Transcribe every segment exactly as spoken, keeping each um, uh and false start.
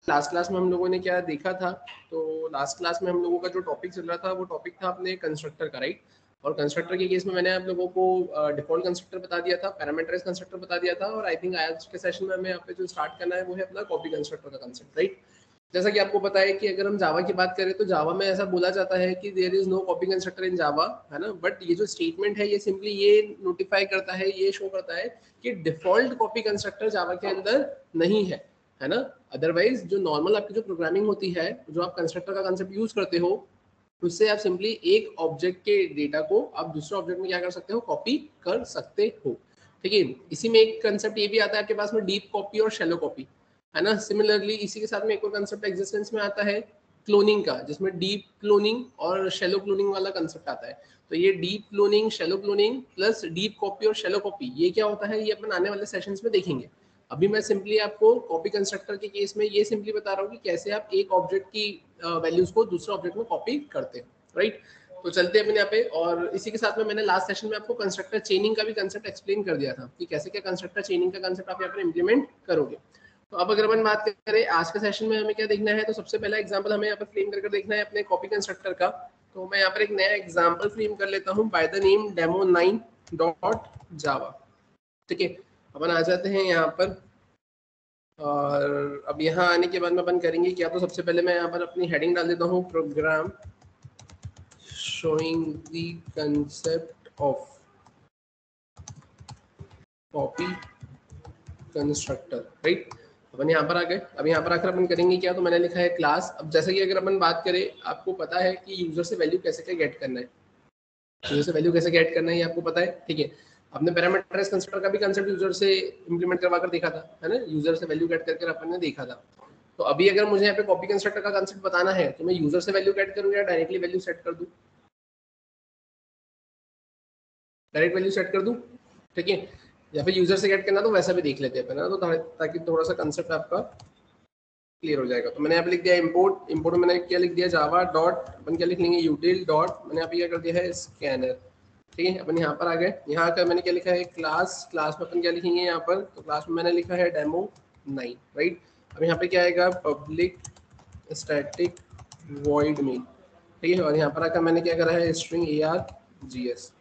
Last class में हम लोगों ने क्या देखा था, तो लास्ट क्लास में हम लोगों का जो टॉपिक चल रहा था वो टॉपिक था अपने कंस्ट्रक्टर का, राइट। और कंस्ट्रक्टर के केस में मैंने आप लोगों को डिफॉल्ट कंस्ट्रक्टर बता दिया था, पैरामीटराइज्ड कंस्ट्रक्टर बता दिया था, और आई थिंक आज के सेशन में हमें यहाँ पे जो स्टार्ट करना है वो है अपना कॉपी कंस्ट्रक्टर का कंसेप्ट, राइट। जैसा कि आपको पता है कि अगर हम जावा की बात करें तो जावा में ऐसा बोला जाता है कि there is no copy constructor in Java, है ना। बट ये जो स्टेटमेंट है ये सिंपली ये नोटिफाई करता है, ये शो करता है कि डिफॉल्ट कॉपी कंस्ट्रक्टर जावा के अंदर नहीं है, है ना। अदरवाइज जो नॉर्मल आपकी जो प्रोग्रामिंग होती है, जो आप कंस्ट्रक्टर का कंसेप्ट यूज करते हो, उससे आप सिंपली एक ऑब्जेक्ट के डेटा को आप दूसरे ऑब्जेक्ट में क्या कर सकते हो, कॉपी कर सकते हो, ठीक है। इसी में एक कंसेप्ट ये भी आता है आपके पास में, डीप कॉपी और शैलो कॉपी, है ना। सिमिलरली इसी के साथ में एक और कंसेप्ट एग्जिस्टेंस में आता है क्लोनिंग का, जिसमें डीप क्लोनिंग और शैलो क्लोनिंग वाला कंसेप्ट आता है। तो ये deep cloning, shallow cloning plus deep copy और शैलो कॉपी, ये क्या होता है, ये अपन आने वाले सेशंस में देखेंगे। अभी मैं सिंपली आपको कॉपी कंस्ट्रक्टर के केस में ये सिंपली बता रहा हूँ कि कैसे आप एक ऑब्जेक्ट की वैल्यूज को दूसरे ऑब्जेक्ट में कॉपी करते हैं, राइट। तो चलते हैं अपन यहाँ पे, और इसी के साथ में मैंने लास्ट सेशन में आपको कंस्ट्रक्टर चेनिंग का भी कंसेप्ट एक्सप्लेन कर दिया था कि कैसे क्या कंस्ट्रक्टर चेनिंग का कंसेप्ट आप यहाँ पर इंप्लीमेंट करोगे। तो अब अगर अपन बात करें आज के सेशन में हमें क्या देखना है, तो सबसे पहला एग्जांपल हमें यहाँ पर फ्रेम करके देखना है अपने कॉपी कंस्ट्रक्टर का। तो मैं यहाँ पर एक नया एग्जांपल फ्रेम कर लेता हूँ by the name demo nine dot Java, ठीक है। अपन आ जाते हैं यहाँ पर, और अब यहाँ आने के बाद में अपन करेंगे क्या, तो सबसे पहले मैं यहाँ पर अपनी हेडिंग डाल देता हूँ, program showing the concept of copy constructor, right. अपन यहाँ पर आ गए। अब यहाँ पर आकर अपन करेंगे क्या, तो मैंने लिखा है क्लास। अब जैसे कि अगर अपन बात करें, आपको पता है कि यूजर से वैल्यू कैसे क्या गेट करना है, यूजर से वैल्यू कैसे गेट करना है ये आपको पता है, ठीक है। आपने पैरामीटराइज्ड कंस्ट्रक्टर का भी कंसेप्ट यूजर से इंप्लीमेंट करवा कर देखा था, है ना, यूजर से वैल्यू गेट करके अपन ने देखा था। तो अभी अगर मुझे यहाँ पे कॉपी कंस्ट्रक्टर का कंसेप्ट बताना है, तो मैं यूजर से वैल्यू गेट करूँ या डायरेक्टली वैल्यू सेट कर दूँ, डायरेक्ट वैल्यू सेट कर दूँ, ठीक है। या फिर यूजर से गेट करना तो वैसा भी देख लेते हैं अपन, तो ताकि थोड़ा सा कंसेप्ट आपका क्लियर हो जाएगा। तो मैंने यहाँ पे लिख दिया इंपोर्ट, इंपोर्ट में मैंने क्या लिख दिया, जावा डॉट, अपन क्या लिख लेंगे, यूटिल डॉट, मैंने यहाँ पे क्या कर दिया है, स्कैनर, ठीक है। अपन यहाँ पर आ गए। यहाँ आकर मैंने क्या लिखा है, क्लास, क्लास में अपन क्या लिखेंगे यहाँ पर, तो क्लास में मैंने लिखा है डेमो नाइन, राइट। अब यहाँ पे क्या आएगा, पब्लिक स्टैटिक वॉइड मेन, ठीक है। और यहाँ पर आकर मैंने क्या करा है, string A R G S,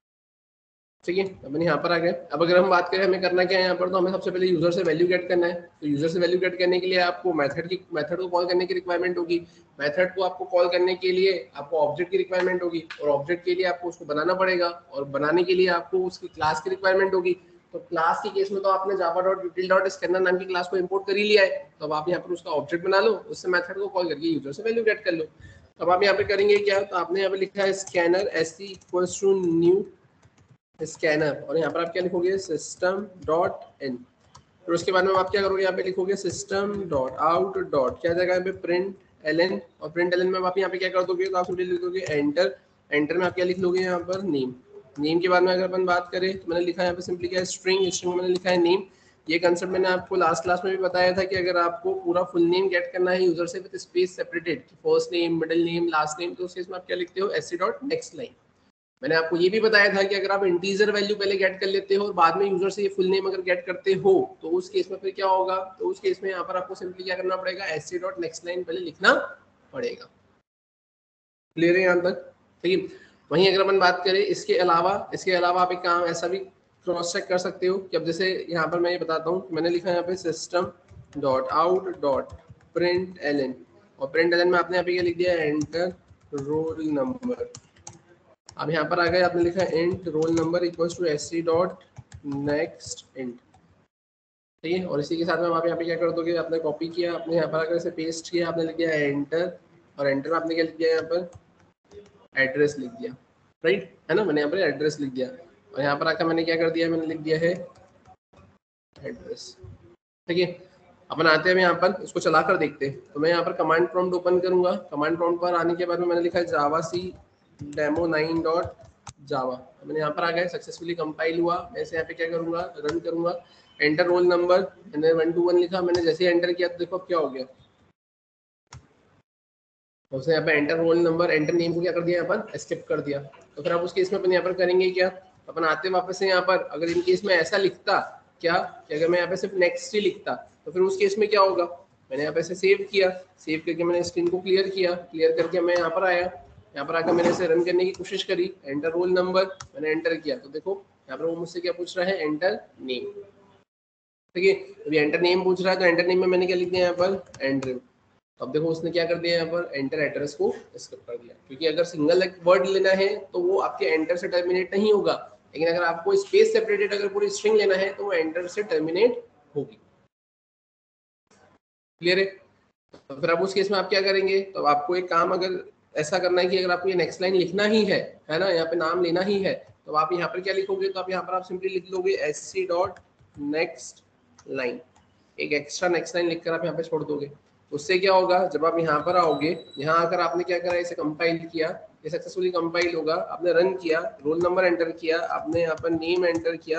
ठीक है। अपन यहाँ पर आ गए। अब अगर हम बात करें हमें करना क्या है यहाँ पर, तो हमें सबसे पहले यूजर से वैल्यू गेट करना है। तो यूजर से वैल्यू गेट करने के लिए आपको मेथड की मेथड को कॉल करने की रिक्वायरमेंट होगी। मेथड को आपको कॉल करने के लिए आपको ऑब्जेक्ट की रिक्वायरमेंट होगी, और ऑब्जेक्ट के लिए आपको उसको बनाना पड़ेगा, और बनाने के लिए आपको उसकी क्लास की रिक्वायरमेंट होगी। तो क्लास के केस में तो आपने Java dot util dot scanner नाम की क्लास को इंपोर्ट कर ही लिया है, तो अब आप यहाँ पर उसका ऑब्जेक्ट बना लो, उससे मेथड को कॉल करके यूजर से वैल्यू गेट कर लो। अब आप यहाँ पे करेंगे क्या, तो आपने यहाँ पे लिखा है scanner S C equals to new scanner, और यहाँ पर आप क्या लिखोगे, सिस्टम डॉट इन। फिर उसके बाद में आप क्या करोगे, यहाँ पे लिखोगे सिस्टम डॉट आउट डॉट क्या जगह पे, प्रिंट एल एन, और प्रिंट एल एन में आप यहाँ पे क्या कर दोगे, तो आप लिख दोगे एंटर। एंटर में आप क्या लिख लोगे यहाँ पर, नेम। नेम के बाद में अगर अपन बात करें, तो मैंने लिखा है यहाँ पे सिंपली क्या है, स्ट्रिंग, स्ट्रिंग में मैंने लिखा है नेम। ये कंसेप्ट मैंने आपको लास्ट क्लास में भी बताया था कि अगर आपको पूरा फुल नेम गेट करना है यूजर से with space separated, first name, middle name, last name, तो उस केस में आप क्या लिखते हो, S C dot next line. मैंने आपको ये भी बताया था कि अगर आप इंटीजर वैल्यू पहले गेट कर लेते हो और बाद में यूजर से ये फुल नेम अगर गेट करते हो, तो उस केस में फिर क्या होगा, तो उस केस में यहाँ पर आपको सिंपली क्या करना पड़ेगा, एस डॉट नेक्स्ट लाइन पहले लिखना पड़ेगा। क्लियर है यहाँ तक, ठीक है। वहीं अगर अपन बात करें इसके अलावा, इसके अलावा आप एक काम ऐसा भी क्रॉस चेक कर सकते हो कि अब जैसे यहाँ पर मैं ये बताता हूँ, मैंने लिखा है यहाँ पे system dot out dot print L N, और प्रिंट एल एन में आपने यहाँ पे क्या लिख दिया, एंटर रोल नंबर। अब यहाँ पर आ गए, आपने लिखा है int roll number equals to S C dot next int, ठीक है। और इसी के साथ में आप यहाँ पे क्या कर दोगे, आपने कॉपी किया, आपने यहाँ पर आकर इसे पेस्ट किया, आपने लिख दिया एंटर, और एंटर में आपने क्या लिख दिया, यहाँ पर एड्रेस लिख दिया, राइट, है ना। मैंने यहाँ पर एड्रेस लिख दिया, और यहाँ पर आकर मैंने क्या कर दिया, मैंने लिख दिया है एड्रेस, ठीक है। अपन आते हैं यहाँ पर, इसको चला कर देखते हैं। तो मैं यहाँ पर कमांड प्रॉम्प्ट ओपन करूंगा। कमांड प्रॉम्प्ट पर आने के बाद में मैंने लिखा है Java C demo nine dot Java, मैंने यहाँ पर आ गया, सक्सेसफुली कंपाइल हुआ। मैं इसे यहाँ पे क्या करूंगा, रन करूंगा। एंटर रोल नंबर, मैंने वन टू वन लिखा, मैंने जैसे एंटर किया तो देखो क्या हो गया, उसने यहाँ पे enter roll number, enter name को क्या कर दिया, यहाँ पर स्किप कर दिया। तो फिर आप उस केस में अपन यहाँ पर करेंगे क्या, अपन आते वापस से यहाँ पर, अगर इन केस में ऐसा लिखता क्या कि अगर मैं यहाँ पे सिर्फ नेक्स्ट ही लिखता, तो फिर उस केस में क्या होगा, मैंने यहाँ पे इसे सेव किया, सेव करके मैंने स्क्रीन को क्लियर किया, क्लियर करके मैं यहाँ पर आया, यहाँ पर आकर मैंने इसे रन करने की कोशिश करी, एंटर रोल नंबर, मैंने एंटर किया तो देखो यहाँ पर वो मुझसे क्या पूछ रहा है, एंटर नेम। ठीक है, अभी एंटर नेम पूछ रहा है तो एंटर नेम में मैंने क्या लिख दिया यहाँ पर, एंड्रयू। अब देखो उसने क्या कर दिया यहाँ पर, एंटर एड्रेस को स्किप कर दिया, क्योंकि अगर सिंगल वर्ड लेना है तो वो आपके एंटर से टर्मिनेट नहीं होगा, लेकिन अगर आपको स्पेस सेपरेटेड अगर पूरी स्ट्रिंग लेना है तो वो एंटर से टर्मिनेट होगी। क्लियर है? तो फिर अब उस केस में आप क्या करेंगे, तो आपको एक काम अगर ऐसा करना है कि अगर आपको ये नेक्स्ट लाइन लिखना ही है है ना, यहाँ पे नाम लेना ही है, तो आप यहाँ पर क्या लिखोगे, तो आप यहाँ पर आप सिंपली लिख लोगे S C dot next line, एक एक्स्ट्रा नेक्स्ट लाइन लिखकर आप यहाँ पे छोड़ दोगे। उससे क्या होगा, जब आप यहाँ पर आओगे, यहाँ आकर आपने क्या करा, इसे कंपाइल किया, ये सक्सेसफुली कंपाइल होगा, आपने रन किया, रोल नंबर एंटर किया, आपने यहाँ पर नेम एंटर किया,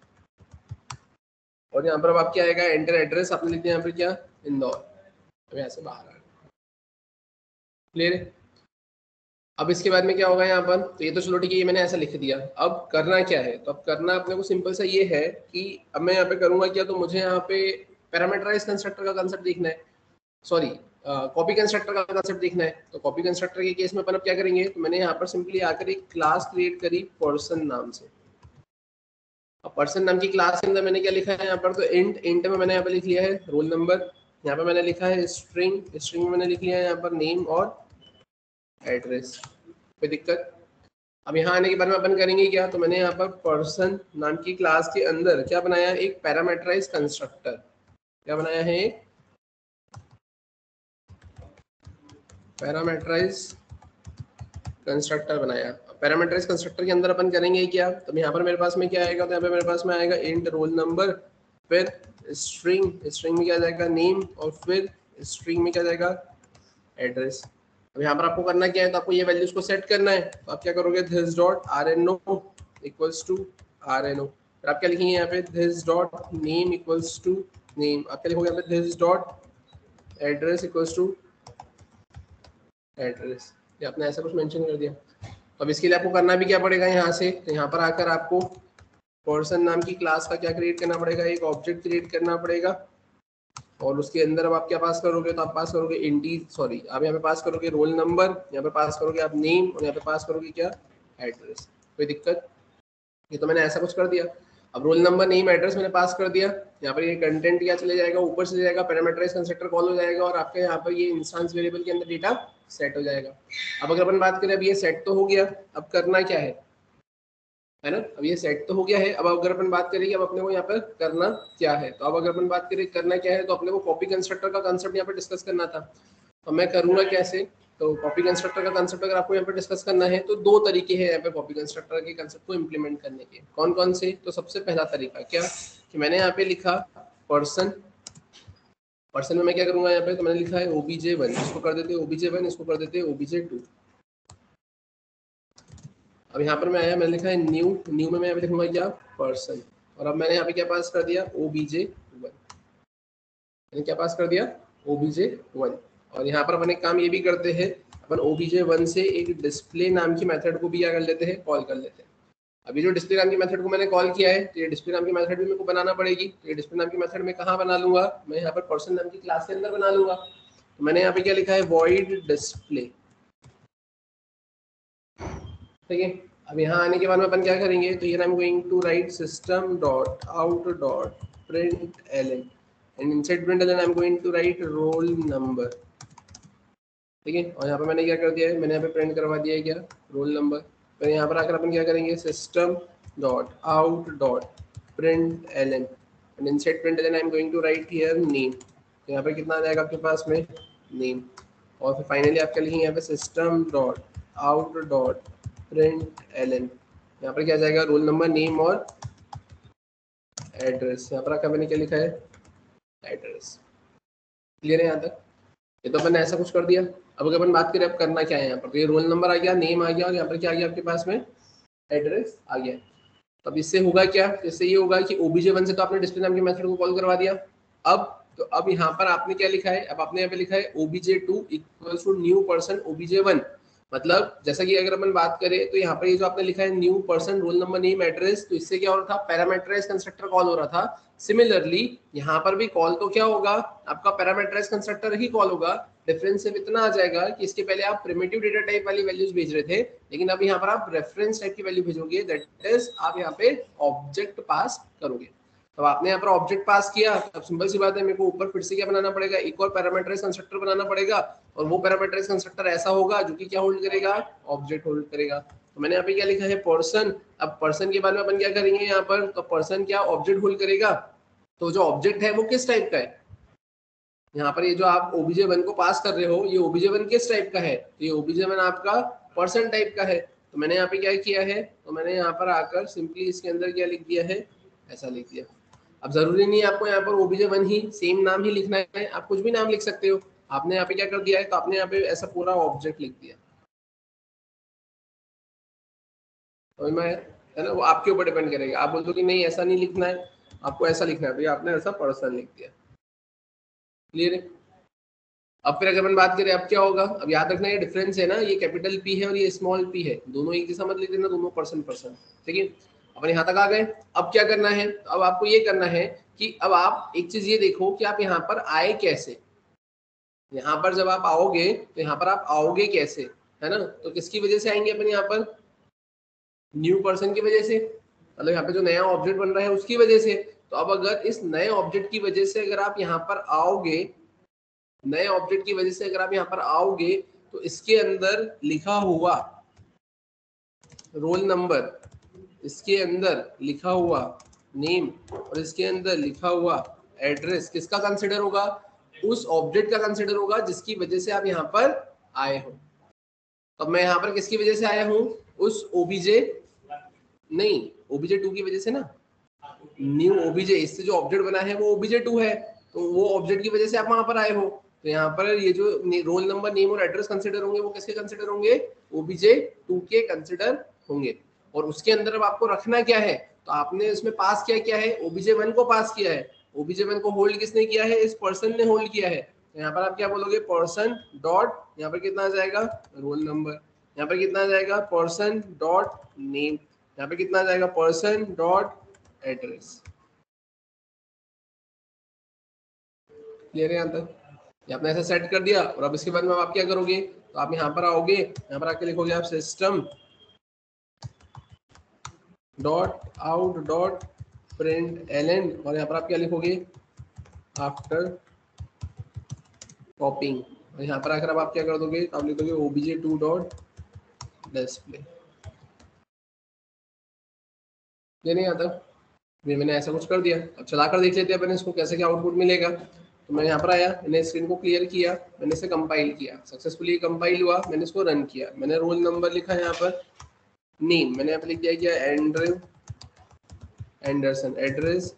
और यहाँ पर अब आप क्या आएगा, एंटर एड्रेस आपने लिख दिया यहाँ पर क्या, इंदौर। अब यहाँ से बाहर आ गया। क्लियर है? अब इसके बाद में क्या होगा यहाँ पर, तो ये तो चलो ठीक है, ये मैंने ऐसा लिख दिया। अब करना क्या है, तो अब करना अपने को सिंपल सा ये है कि अब मैं यहाँ पे करूंगा क्या, तो मुझे यहाँ पे पैरामीटराइज कंस्ट्रक्टर का कंसेप्ट देखना है, सॉरी कॉपी कंस्ट्रक्टर का कंसेप्ट देखना है। तो कॉपी कंस्ट्रक्टर के केस में अपन अब क्या करेंगे, तो मैंने यहाँ पर सिंपली आकर एक क्लास क्रिएट करी पर्सन नाम से। अब पर्सन नाम की क्लास के अंदर मैंने क्या लिखा है यहाँ पर, तो इंट, इंट में मैंने यहाँ पर लिख लिया है रोल नंबर, यहाँ पे मैंने लिखा है स्ट्रिंग, स्ट्रिंग में मैंने लिख लिया है यहाँ पर नेम और एड्रेस। कोई दिक्कत? अब यहाँ आने के बाद में अपन करेंगे क्या, तो मैंने यहाँ पर पर्सन नाम की क्लास के अंदर क्या बनाया, एक पैरामीटराइज कंस्ट्रक्टर। क्या बनाया है, एक पैरामीटराइज कंस्ट्रक्टर बनाया। पैरामीटराइज कंस्ट्रक्टर के अंदर अपन करेंगे क्या, तो यहाँ पर मेरे पास में क्या आएगा, तो यहाँ पे मेरे पास में आएगा इंट रोल नंबर, फिर स्ट्रिंग, स्ट्रिंग में क्या जाएगा नेम, और फिर स्ट्रिंग में क्या जाएगा एड्रेस। अब यहाँ पर आपको करना क्या है, तो आपको ये वैल्यूज को सेट करना है। तो आप क्या करोगे, this dot R N O equals to R N O, फिर आप क्या लिखेंगे यहाँ पे, this dot name equals to name, आप क्या लिखोगे यहाँ पे, this dot address equals to address. ये आपने ऐसा कुछ मेंशन कर दिया। तो अब इसके लिए आपको करना भी क्या पड़ेगा, यहाँ से तो यहाँ पर आकर आपको पर्सन नाम की क्लास का क्या क्रिएट करना पड़ेगा, एक ऑब्जेक्ट क्रिएट करना पड़ेगा, और उसके अंदर अब आप क्या पास करोगे, तो आप पास करोगे इंटी सॉरी आप यहाँ पे पास करोगे रोल नंबर, यहाँ पे पास करोगे आप नेम, और यहाँ पे पास करोगे क्या एड्रेस। कोई दिक्कत? ये तो मैंने ऐसा कुछ कर दिया। अब रोल नंबर नेम एड्रेस मैंने पास कर दिया, यहाँ पर ये कंटेंट क्या चले जाएगा, ऊपर से जाएगा, पैरामीटराइज कंस्ट्रक्टर कॉल हो जाएगा, और आपके यहाँ पर ये इंस्टेंस वेरिएबल के अंदर डेटा सेट हो जाएगा। अब अगर अपन बात करें, अब ये सेट तो हो गया, अब करना क्या है, है ना, अब ये सेट तो हो गया है। अब अगर अपन बात करें कि अब अपने को यहाँ पर करना क्या है, तो अब अगर अपन बात करें करना क्या है, तो अपने को कॉपी कंस्ट्रक्टर का कंसेप्ट यहाँ पर डिस्कस करना था। तो मैं करूँगा कैसे, तो कॉपी कंस्ट्रक्टर का कंसेप्ट अगर आपको यहाँ पर डिस्कस करना है, तो दो तरीके हैं यहाँ पे कॉपी कंस्ट्रक्टर के कंसेप्ट को इम्प्लीमेंट करने के। कौन कौन से, तो सबसे पहला तरीका क्या कि मैंने यहाँ पे लिखा पर्सन, पर्सन में मैं क्या करूँगा यहाँ पे, तो मैंने लिखा है ओबीजे वन, इसको कर देते ओबीजे वन, इसको कर देते ओबीजे टू। अब यहाँ पर मैं आया, मैंने लिखा है न्यू, न्यू में मैं यहाँ पे लिखूंगा क्या पर्सन, और अब मैंने यहाँ पे क्या पास कर दिया ओबीजे वन, मैंने क्या पास कर दिया ओबीजे वन। और यहाँ पर अपन एक काम ये भी करते हैं, अपन ओबीजे वन से एक डिस्प्ले नाम की मेथड को भी क्या कर लेते हैं, कॉल कर लेते हैं। अभी जो डिस्प्ले नाम की मेथड को मैंने कॉल किया है, तो ये डिस्प्ले नाम की मेथड भी मेरे को बनाना पड़ेगी। तो ये डिस्प्ले नाम की मेथड में कहाँ बना लूंगा, मैं यहाँ पर पर्सन नाम की क्लास के अंदर बना लूंगा। तो मैंने यहाँ पे क्या लिखा है, वॉइड डिस्प्ले। ठीक है, अब यहाँ आने के बाद में अपन क्या करेंगे, तो here I am going to write system dot out dot print L N, and inside print L N I am going to write roll number. ठीक है, और यहाँ पर मैंने क्या कर दिया है, मैंने यहाँ पे प्रिंट करवा दिया है क्या रोल नंबर। फिर यहाँ पर आकर अपन क्या करेंगे, system dot out dot print L N, and inside print L N I am going to write here name. तो यहाँ पर कितना आ जाएगा आपके पास में नेम, और फिर फाइनली आप क्या लिखेंगे यहाँ पे, system dot out dot print L N, यहाँ पर क्या जाएगा रोल नंबर नेम और एड्रेस। यहाँ पर आकर मैंने क्या लिखा है एड्रेस। क्लियर है यहाँ तक? ये तो अपन ने ऐसा कुछ कर दिया। अब अगर अपन बात करें अब करना क्या है यहाँ पर, तो ये रोल नंबर आ गया, नेम आ गया, और यहाँ पर क्या आ गया आपके पास में एड्रेस आ गया। अब इससे होगा क्या, इससे ये होगा कि ओबीजे वन से तो आपने डिस्प्ले नाम की मेथड को कॉल करवा दिया। अब तो अब यहाँ पर आपने क्या लिखा है, अब आपने यहाँ पे लिखा है O B J two equals to new person O B J one. मतलब जैसा कि अगर अपन बात करें तो यहाँ पर ये जो आपने लिखा है new person roll number name address, तो इससे क्या हो रहा था, पैरामीटराइज कंस्ट्रक्टर कॉल हो रहा था। सिमिलरली यहाँ पर भी कॉल तो क्या होगा, आपका पैरामीटराइज कंस्ट्रक्टर ही कॉल होगा। डिफरेंस सिर्फ इतना आ जाएगा कि इसके पहले आप प्रिमिटिव डेटा टाइप वाली वैल्यूज भेज रहे थे, लेकिन अब यहाँ पर आप रेफरेंस टाइप की वैल्यू भेजोगे, दैट इज आप यहाँ पे ऑब्जेक्ट पास करोगे। तो आपने यहाँ पर ऑब्जेक्ट पास किया, अब सिंपल सी बात है, मेरे को ऊपर फिर से क्या बनाना पड़ेगा, एक और पैरामीटराइज कंस्ट्रक्टर बनाना पड़ेगा, और वो पैरामीटराइज कंस्ट्रक्टर ऐसा होगा जो कि क्या होल्ड करेगा, ऑब्जेक्ट होल्ड करेगा। तो मैंने यहाँ पे क्या लिखा है, पर्सन। अब पर्सन के बारे में अपन क्या करेंगे यहाँ पर, तो पर्सन क्या ऑब्जेक्ट होल्ड करेगा। तो जो ऑब्जेक्ट है वो किस टाइप का है, यहाँ पर ये जो आप ओबीजे वन को पास कर रहे हो, ये ओबीजे वन किस टाइप का है, तो ये ओबीजे वन आपका पर्सन टाइप का है। तो मैंने यहाँ पे क्या किया है, तो मैंने यहाँ पर आकर सिंपली इसके अंदर क्या लिख दिया है, ऐसा लिख दिया। अब जरूरी नहीं है आपको यहाँ पर ओबीजे वन ही सेम नाम ही लिखना है, आप कुछ भी नाम लिख सकते हो। आपने यहाँ पे क्या कर दिया है, तो आपने यहाँ पे ऐसा पूरा ऑब्जेक्ट लिख दिया, समझ में आया है ना। वो आपके ऊपर डिपेंड करेगा, आप बोलते हो कि नहीं ऐसा नहीं लिखना है, आपको ऐसा लिखना है, भैया आपने ऐसा पर्सन लिख दिया। क्लियर है। अब फिर अगर अपन बात करें अब क्या होगा, अब याद रखना ये डिफरेंस है ना, ये कैपिटल पी है और ये स्मॉल पी है, दोनों एक जैसा मत लिख देना, दोनों पर्सन पर्सन, ठीक है। अपन यहाँ तक आ गए। अब क्या करना है, अब आपको ये करना है कि अब आप एक चीज ये देखो कि आप यहाँ पर आए कैसे। यहाँ पर जब आप आओगे तो यहाँ पर आप आओगे कैसे, है ना। तो किसकी वजह से आएंगे अपन यहाँ पर, न्यू पर्सन की वजह से, मतलब यहाँ पे जो नया ऑब्जेक्ट बन रहा है उसकी वजह से। तो अब अगर इस नए ऑब्जेक्ट की वजह से अगर आप यहाँ पर आओगे, नए ऑब्जेक्ट की वजह से अगर आप यहाँ पर आओगे, तो इसके अंदर लिखा हुआ रोल नंबर, इसके अंदर लिखा हुआ नेम और इसके अंदर लिखा हुआ एड्रेस किसका कंसिडर होगा, उस ऑब्जेक्ट का कंसिडर होगा जिसकी वजह से आप यहाँ पर आए हो। अब मैं यहाँ पर किसकी वजह से आया हूँ, उस ओबीजे, नहीं ओबीजे टू की वजह से ना, न्यू ओबीजे, इससे जो ऑब्जेक्ट बना है वो ओबीजे टू है, तो वो ऑब्जेक्ट की वजह से आप वहां पर आए हो। तो यहाँ पर ये जो रोल नंबर नेम और एड्रेस कंसिडर होंगे वो किसके कंसिडर होंगे, ओबीजे टू के कंसिडर होंगे। और उसके अंदर अब आपको रखना क्या है, तो आपने उसमें पास किया क्या है, ओबीजे वन को पास किया है। ओबीजे वन को होल्ड किसने किया है, इस पर्सन ने होल्ड किया है। तो यहाँ पर आप क्या बोलोगे, पर्सन डॉट, यहाँ पर कितना आ जाएगा, रोल नंबर, यहाँ पर कितना आ जाएगा, पर्सन डॉट नेम, यहाँ पे कितना आ जाएगा, पर्सन डॉट एड्रेस। क्लियर है यहाँ तक, ये आपने ऐसा सेट कर दिया। और अब इसके बाद में आप क्या करोगे, तो आप यहाँ पर आओगे, यहाँ पर आके लिखोगे आप system dot out dot print L N, और यहाँ पर आप क्या लिखोगे, आफ्टर कॉपिंग, और यहाँ पर आकर अब आप क्या कर दोगे, तो आप लिख दोगे ओबीजे टू डॉट डिस्प्ले। ये नहीं आता, ये मैंने ऐसा कुछ कर दिया। अब चला कर देख लेते हैं अपन इसको कैसे क्या आउटपुट मिलेगा। तो मैं यहाँ पर आया, मैंने स्क्रीन को क्लियर किया, मैंने इसे कंपाइल किया, सक्सेसफुली कंपाइल हुआ, मैंने इसको रन किया, मैंने रोल नंबर लिखा है यहाँ पर, नेम मैंने यहाँ पर लिख दिया क्या, Andrew Anderson, address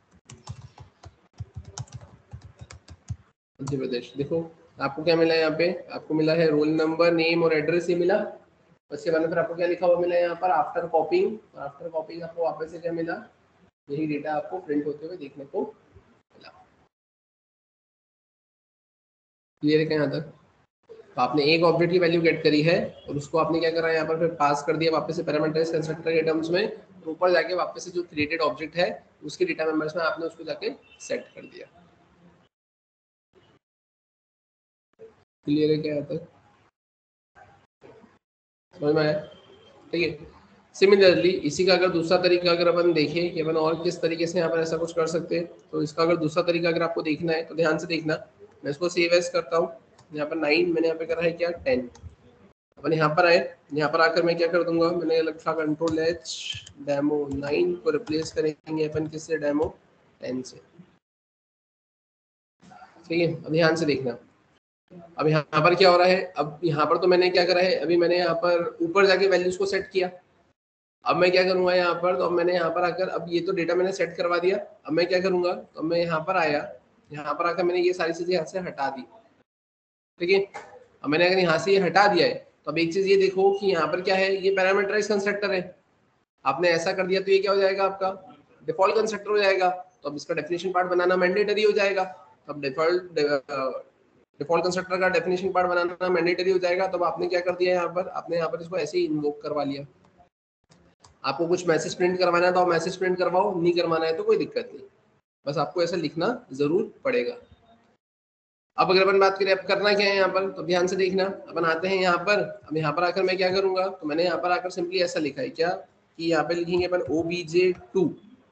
Madhya Pradesh. देखो आपको क्या मिला है, यहाँ पे आपको मिला है रोल नंबर नेम और एड्रेस ही मिला। उसके बाद में फिर आपको क्या लिखा हुआ मिला है यहाँ पर, आफ्टर कॉपिंग, आफ्टर कॉपिंग आपको वापस से क्या मिला, यही डेटा आपको प्रिंट होते हुए देखने को मिला। क्लियर है क्या यहाँ तक। तो आपने एक ऑब्जेक्ट की वैल्यू गेट करी है और उसको आपने क्या करा है, यहाँ पर फिर पास कर दिया वापस से पैरामीटराइज कंस्ट्रक्टर के टर्म्स में, और ऊपर जाके वापस से जो क्रिएटेड ऑब्जेक्ट है उसके डेटा मेंबर्स में आपने उसको जाके सेट कर दिया। क्लियर है क्या यहाँ तक, समझ में आया, ठीक है। सिमिलरली इसी का अगर दूसरा तरीका अगर अपन देखें कि अपन और किस तरीके से यहाँ पर ऐसा कुछ कर सकते हैं, तो इसका अगर दूसरा तरीका अगर आपको देखना है तो ध्यान से देखना। मैं इसको सेव एज करता हूँ, यहाँ पर नाइन मैंने यहाँ पे करा है क्या, टेन। अपन यहाँ पर आए, यहाँ पर आकर मैं क्या कर दूंगा, मैंने लिखा कंट्रोल एच, डेमो नाइन को रिप्लेस करेंगे अपन किससे, डेमो टेन से, ठीक है। अब ध्यान से देखना, अब यहाँ पर क्या हो रहा है, अब यहाँ पर तो मैंने क्या करा है, अभी मैंने यहाँ पर ऊपर जाके वैल्यूज को सेट किया। अब मैं क्या करूंगा यहाँ पर, तो अब मैंने यहाँ पर आकर, अब ये तो डेटा मैंने सेट करवा दिया, अब मैं क्या करूंगा, तो मैं यहाँ पर आया, यहाँ पर आकर मैंने ये सारी चीजें यहाँ से हटा दी, ठीक है। अब मैंने अगर यहाँ से ये हटा दिया है, तो अब एक चीज ये देखो कि यहाँ पर क्या है, ये पैरामीटराइज कंस्ट्रक्टर है। आपने ऐसा कर दिया तो ये क्या हो जाएगा, आपका डिफॉल्ट कंस्ट्रक्टर हो जाएगा। तो अब इसका डेफिनेशन पार्ट बनाना मैंडेटरी हो जाएगा। अब डिफॉल्ट डिफॉल्ट कंस्ट्रक्टर का डेफिनेशन पार्ट बनाना मैंडेटरी हो जाएगा। तो आपने क्या कर दिया यहाँ पर, आपने यहाँ पर इसको ऐसे ही इन्वोक करवा लिया। आपको कुछ मैसेज प्रिंट करवाना है तो आप मैसेज प्रिंट करवाओ, नहीं करवाना है तो कोई दिक्कत नहीं, बस आपको ऐसा लिखना जरूर पड़ेगा। अब अगर अपन बात करें अब करना क्या है यहाँ पर, तो ध्यान से देखना। अपन आते हैं यहाँ पर, अब यहाँ पर आकर मैं क्या करूंगा, तो मैंने यहाँ पर आकर सिंपली ऐसा लिखा है क्या कि यहाँ पे लिखेंगे अपन ओ बी जे टू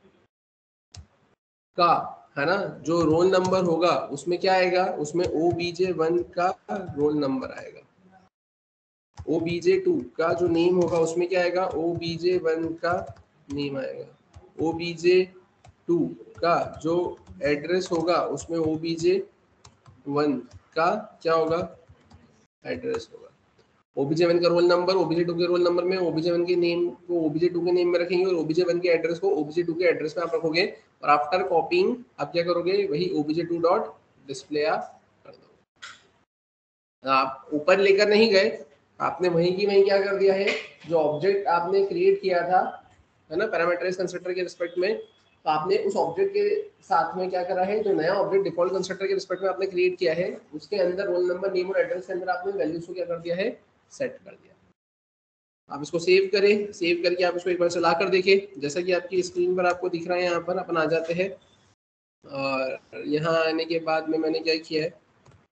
का, है ना, जो रोल नंबर होगा उसमें क्या आएगा, उसमें ओ बी जे वन का रोल नंबर आएगा। ओ बी जे टू का जो नेम होगा उसमें क्या आएगा, ओ बी जे वन का नेम आएगा। ओ बी जे टू का जो एड्रेस होगा उसमें ओ बी जे वन का क्या होगा, एड्रेस होगा। ओबीजे वन का रोल नंबर ओबीजे टू के रोल नंबर में, ओबीजे वन के नेम को ओबीजे टू के नेम में रखेंगे और ओबीजे वन के एड्रेस को ओबीजे टू के एड्रेस में आप रखोगे। और आफ्टर कॉपिंग आप क्या करोगे, वही ओबीजे टू डॉट डिस्प्ले आप कर दो। आप ऊपर लेकर नहीं गए, आपने वहीं की वहीं क्या कर दिया है, जो ऑब्जेक्ट आपने क्रिएट किया था, है ना, पैरामीटराइज कंस्ट्रक्टर के रिस्पेक्ट में, तो आपने उस ऑब्जेक्ट के साथ में क्या करा है, जो नया ऑब्जेक्ट डिफॉल्ट कंस्ट्रक्टर के रिस्पेक्ट में आपने क्रिएट किया है, उसके अंदर रोल नंबर नेम और एड्रेस के अंदर आपने वैल्यूज को क्या कर दिया है, सेट कर दिया। आप इसको सेव करें, सेव करके आप इसको एक बार चला कर देखें। जैसा कि आपकी स्क्रीन पर आपको दिख रहा है, यहाँ पर अपन आ जाते हैं और यहाँ आने के बाद में मैंने क्या किया है,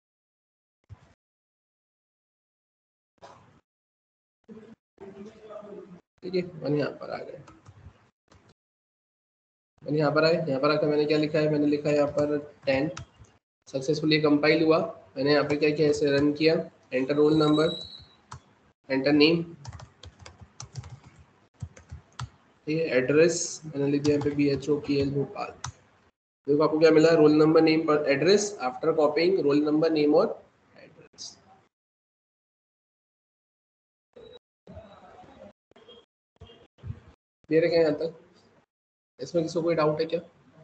ठीक है, अपन यहाँ पर आ गए, अपन यहाँ पर आए, यहाँ पर आकर मैंने क्या लिखा है, मैंने लिखा है यहाँ पर टेन, सक्सेसफुली कंपाइल हुआ। मैंने यहाँ पे क्या किया, इसे रन किया, enter roll number, enter name, ठीक है, एड्रेस मैंने लिख दिया यहाँ पे B H O P L Bhopal. देखो आपको क्या मिला, रोल नंबर नेम पर address, after copying roll number name और एड्रेस। क्लियर है क्या यहाँ तक, इसमें किसी को कोई डाउट है क्या,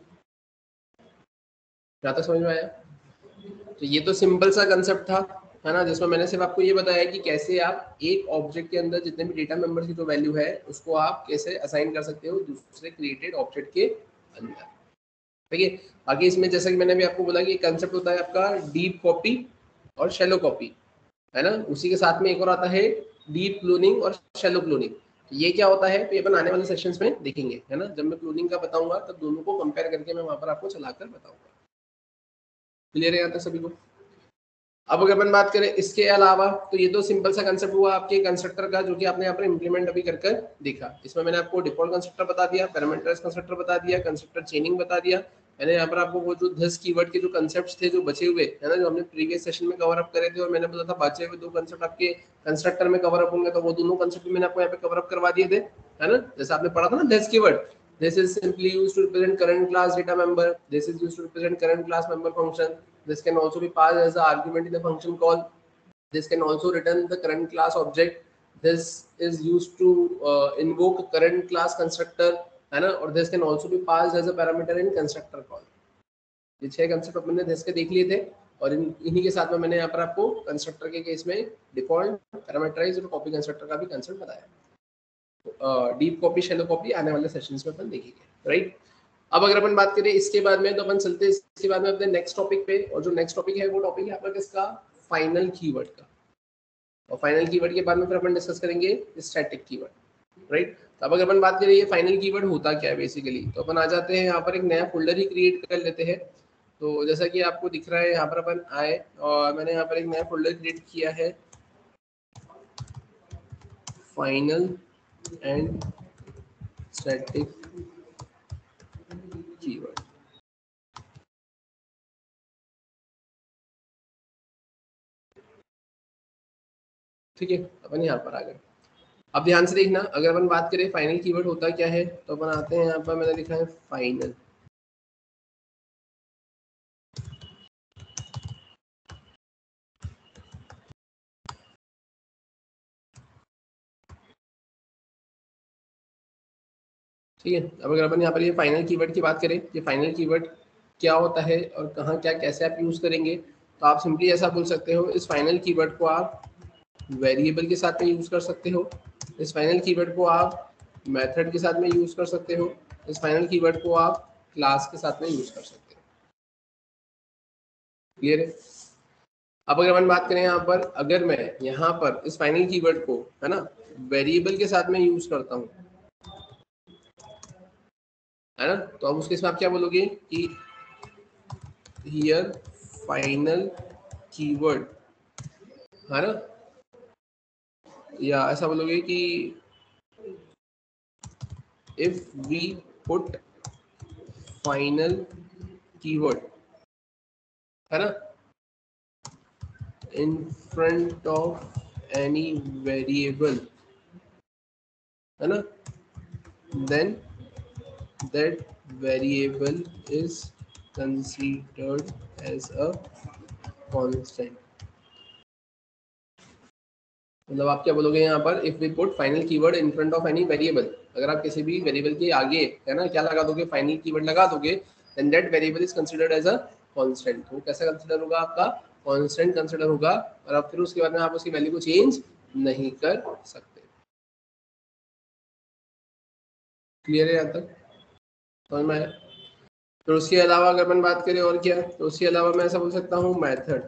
यहाँ तक समझ में आया? तो ये तो सिंपल सा कंसेप्ट था, है ना, जिसमें मैंने सिर्फ आपको ये बताया कि कैसे आप एक ऑब्जेक्ट के अंदर जितने भी डेटा मेंबर्स की जो वैल्यू है उसको आप कैसे असाइन कर सकते हो दूसरे क्रिएटेड ऑब्जेक्ट के अंदर, ठीक है। बाकी इसमें जैसा कि मैंने भी आपको बोला कि कंसेप्ट होता है आपका डीप कॉपी और शैलो कॉपी, है ना, उसी के साथ में एक और आता है डीप क्लोनिंग और शैलो क्लोनिंग। तो ये क्या होता है, तो ये अपन आने वाले सेशंस में देखेंगे, है ना, जब मैं क्लोनिंग का बताऊंगा तब दोनों को कंपेयर करके मैं वहां पर आपको चलाकर बताऊंगा। क्लियर है यहाँ तक सभी को? अब अगर अपन बात करें इसके अलावा, तो ये तो सिंपल सा कंसेप्ट हुआ आपके कंस्ट्रक्टर का, जो कि आपने यहाँ पर इंप्लीमेंट अभी कर कर देखा। इसमें मैंने आपको डिफॉल्ट कंस्ट्रक्टर बता दिया, पैरामीटराइज्ड कंस्ट्रक्टर बता दिया, कंस्ट्रक्टर चेनिंग बता दिया। मैंने यहाँ पर आपको वो जो दिस कीवर्ड के जो कंसेप्ट्स थे जो बचे हुए, है ना, जो हमने प्रीवियस सेशन में कवर अप करे थे, और मैंने बोला था बचे हुए दो कंसेप्ट आपके कंस्ट्रक्टर में कवर अप होंगे, तो वो दोनों कंसेप्ट मैंने आपको यहाँ पे कवर अप करवा दिए थे, है ना। जैसे आपने पढ़ा था ना this keyword, this is simply used to represent current class data member, this is used to represent current class member function, this can also be passed as an argument in a function call, this can also return the current class object, this is used to uh, invoke current class constructor, है ना, और this can also be passed as a parameter in constructor call। ये छह concept अपने this के देख लिए थे, और इन इन्हीं के साथ में मैंने यहाँ पर आपको कंस्ट्रक्टर के केस में डिफॉल्ट, पैरामीटराइज्ड और कॉपी कंस्ट्रक्टर का भी कंसेप्ट बताया। डीप कॉपी, शैलो कॉपी आने वाले सेशंस में अपन देखेंगे, राइट। अब अगर अपन बात करें इसके बाद में, तो अपन चलते हैं इसके बाद में अपने नेक्स्ट टॉपिक पे, और जो नेक्स्ट टॉपिक है वो टॉपिक है आपका किसका, फाइनल कीवर्ड का। और फाइनल कीवर्ड के बाद में फिर अपन डिस्कस करेंगे स्टैटिक कीवर्ड, राइट। तो अब अगर अपन बात करें ये फाइनल कीवर्ड होता क्या है बेसिकली, तो अपन आ जाते हैं यहाँ पर, एक नया फोल्डर ही क्रिएट कर लेते हैं। तो जैसा कि आपको दिख रहा है यहाँ पर अपन आए, और मैंने यहाँ पर एक नया फोल्डर क्रिएट किया है, फाइनल एंड स्टैटिक कीवर्ड। ठीक है, अपन यहाँ पर आ गए। अब ध्यान से देखना, अगर अपन बात करें फाइनल कीवर्ड होता क्या है, तो अपन आते हैं यहाँ पर, मैंने लिखा है फाइनल, ठीक है। अब अगर अपन यहाँ पर ये फाइनल कीवर्ड की बात करें, ये फाइनल कीवर्ड क्या होता है और कहाँ क्या कैसे आप यूज करेंगे, तो आप सिंपली ऐसा बोल सकते हो, इस फाइनल कीवर्ड को आप वेरिएबल के साथ में यूज कर सकते हो, इस फाइनल कीवर्ड को आप मेथड के साथ में यूज कर सकते हो, इस फाइनल कीवर्ड को आप क्लास के साथ में यूज कर सकते हो। क्लियर है? अब अगर अपन बात करें यहाँ पर, अगर मैं यहाँ पर इस फाइनल कीवर्ड को, है ना, वेरिएबल के साथ में यूज करता हूँ, है ना, तो अब उसके साथ क्या बोलोगे कि हियर फाइनल कीवर्ड, है ना, या ऐसा बोलोगे कि if we put final keyword, है ना, in front of any variable, है ना, then that variable is considered as a constant. मतलब आप क्या बोलोगे यहाँ पर, if we put final keyword in front of any variable, अगर आप किसी भी वेरिएबल के आगे, है ना, क्या लगा दोगे, फाइनल कीवर्ड लगा दोगे, then that variable is considered as a constant. तो कैसा कंसीडर होगा, आपका कांस्टेंट कंसीडर होगा, और अब फिर उसके बाद में आप उसकी वैल्यू को चेंज नहीं कर सकते। क्लियर है यहाँ तक, समझ में आया? तो उसके अलावा अगर अपन बात करें और क्या, तो उसके अलावा मैं ऐसा बोल सकता हूँ method,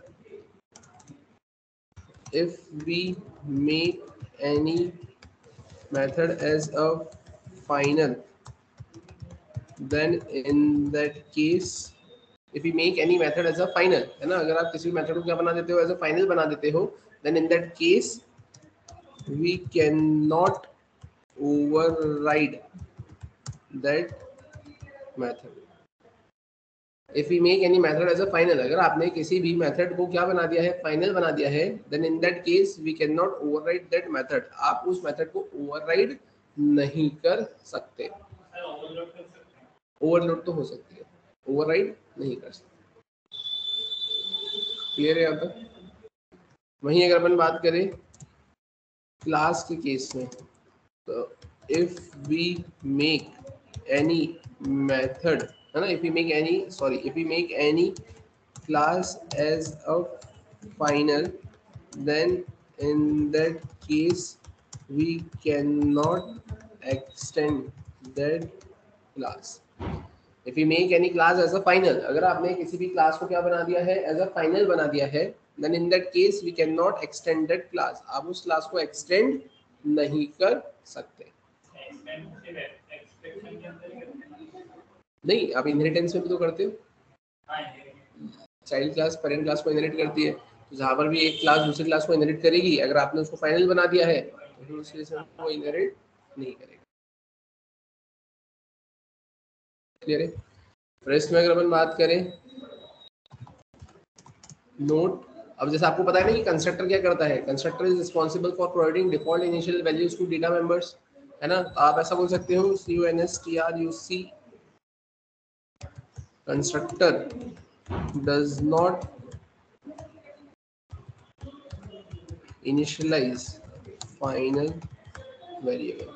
if we make any method as a final, then in that case, if we make any method as a final, है ना, अगर आप किसी मेथड को क्या बना देते हो, as a final बना देते हो, then in that case we cannot override that method. If we make any method as a final, अगर आपने किसी भी मेथड को क्या बना दिया है, फाइनल बना दिया है, then in that case we cannot override that method. आप उस मेथड को ओवरराइड नहीं कर सकते। ओवरलोड तो हो सकती है, ओवरराइड नहीं कर सकते। क्लियर है यहाँ तक? वहीं अगर अपन बात करें क्लास के केस में, तो if we make any method, है ना, if we make any sorry if we make any class as a final, then in that case we cannot extend that class. If we make any class as a final, अगर आपने किसी भी class को क्या बना दिया है, as a final बना दिया है, then in that case we cannot extend that class. आप उस क्लास को extend नहीं कर सकते। नहीं, आप इनहेरिटेंस में भी तो करते हो, चाइल्ड क्लास पेरेंट क्लास को इनहेरिट करती है, तो जहाँ पर भी एक क्लास दूसरी क्लास को इनहेरिट करेगी, अगर आपने उसको फाइनल बना दिया है तो फिर उस केस में वो इनहेरिट नहीं करेगा। क्लियर है? रेस्ट में अगर अपन बात करें नोट, अब जैसे आपको पता है ना कि कंस्ट्रक्टर क्या करता है, constructor is responsible for providing default initial values to data members, है ना, तो आप ऐसा बोल सकते हो C U N S T R U C, constructor does not initialize final variable.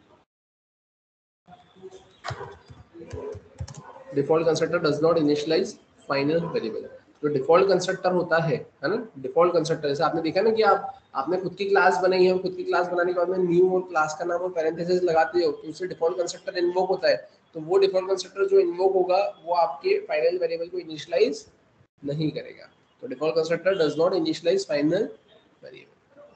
Default constructor does not initialize final variable. जो default constructor होता है है ना, डिफॉल्ट कंस्ट्रक्टर, जैसे आपने देखा ना कि आप आपने खुद की क्लास बनाई है, खुद की क्लास बनाने के बाद में न्यू और क्लास का नाम और पैरेंथेसिस लगाते हो, तो उससे डिफॉल्ट कंस्ट्रक्टर इन्वोक होता है। तो वो डिफॉल्ट कंस्ट्रक्टर जो इन्वोक होगा वो आपके फाइनल वेरिएबल को इनिशियलाइज नहीं करेगा। तो default constructor does not initialize final variable.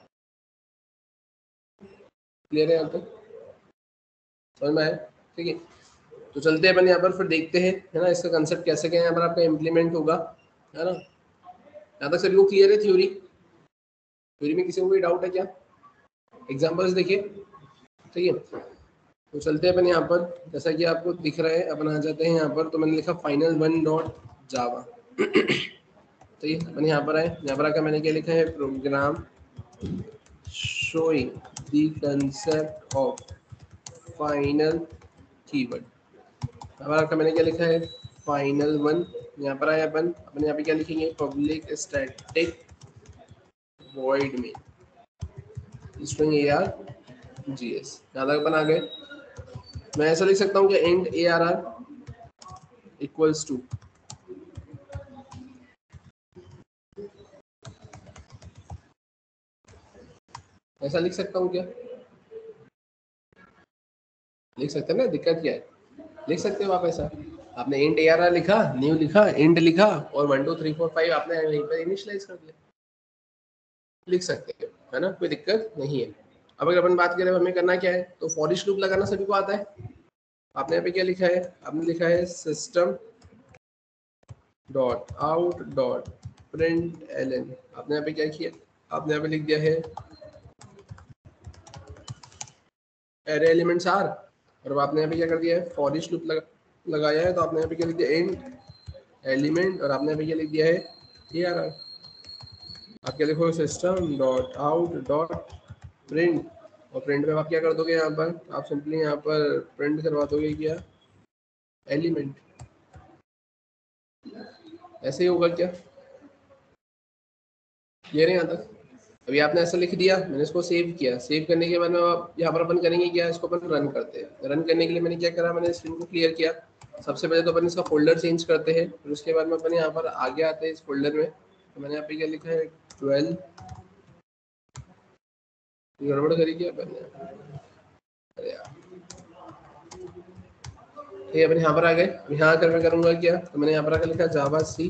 Clear है यहाँ तक, समझ में आया? ठीक है, तो चलते हैं अपन यहाँ पर फिर देखते हैं, है ना, इसका कंसेप्ट कैसे क्या यहाँ पर आपका इम्प्लीमेंट होगा, है ना। यहाँ तक सभी को क्लियर है? थ्योरी थ्योरी में किसी को कोई डाउट है क्या? एग्जांपल्स देखिए, ठीक है। तो चलते हैं अपन यहाँ पर, जैसा कि आपको दिख रहा है, अपन आ जाते हैं यहाँ पर। तो मैंने लिखा फाइनल वन डॉट जावा, ठीक है। अपन यहाँ पर आए, यहाँ पर आकर मैंने क्या लिखा है, program showing the concept of final keyword। हमारा मैंने क्या लिखा है, फाइनल वन। यहाँ पर आए अपन, अपन यहाँ पे क्या लिखेंगे, public static void main string A R G S. यहाँ तक अपन आ गए। मैं ऐसा लिख सकता हूँ कि and A R R equals to, ऐसा लिख सकता हूँ क्या? लिख सकते हैं ना, दिक्कत क्या है? लिख सकते हो आप ऐसा। आपने इंट ए आर आर लिखा, न्यू लिखा, इंट लिखा और one two three four five आपने यहीं पर इनिशियलाइज कर दिया। लिख सकते हैं, है ना, कोई दिक्कत नहीं है। अब अगर अपन बात करें हमें करना क्या है, तो फॉर ईच लूप लगाना सभी को आता है। आपने यहाँ पे क्या लिखा है, आपने लिखा है system dot out dot print L N. आपने यहाँ पे क्या किया, आपने यहाँ पे लिख दिया है एरे एलिमेंट्स आर, और आपने यहाँ पे क्या कर दिया है, फॉर ईच लूप लगा, लगाया है, तो आपने यहाँ पे क्या लिख दिया, एंड एलिमेंट, और आपने यहाँ पे क्या लिख दिया है ए आर आर। आप क्या लिखोगे, system dot out dot print, और प्रिंट में आप क्या कर दोगे, यहाँ पर आप सिंपली यहाँ पर प्रिंट करवा दोगे क्या, एलिमेंट। ऐसे ही होगा क्या, ये नहीं आता। अभी आपने ऐसा लिख दिया, मैंने इसको सेव किया, सेव करने के बाद में आप यहाँ पर अपन करेंगे क्या, इसको अपन रन करते हैं। रन करने के लिए मैंने क्या करा, मैंने स्क्रीन को क्लियर किया। सबसे पहले तो अपन इसका फोल्डर चेंज करते हैं, फिर उसके बाद में अपन यहाँ पर आगे आते हैं इस फोल्डर में। तो मैंने यहाँ पे क्या लिखा है, ट्वेल्व, गड़बड़ करी क्या मैंने, अरे यार, ये अपन यहाँ पर आ गए। यहाँ आकर मैं करूँगा क्या, तो मैंने यहाँ पर आकर लिखा Java C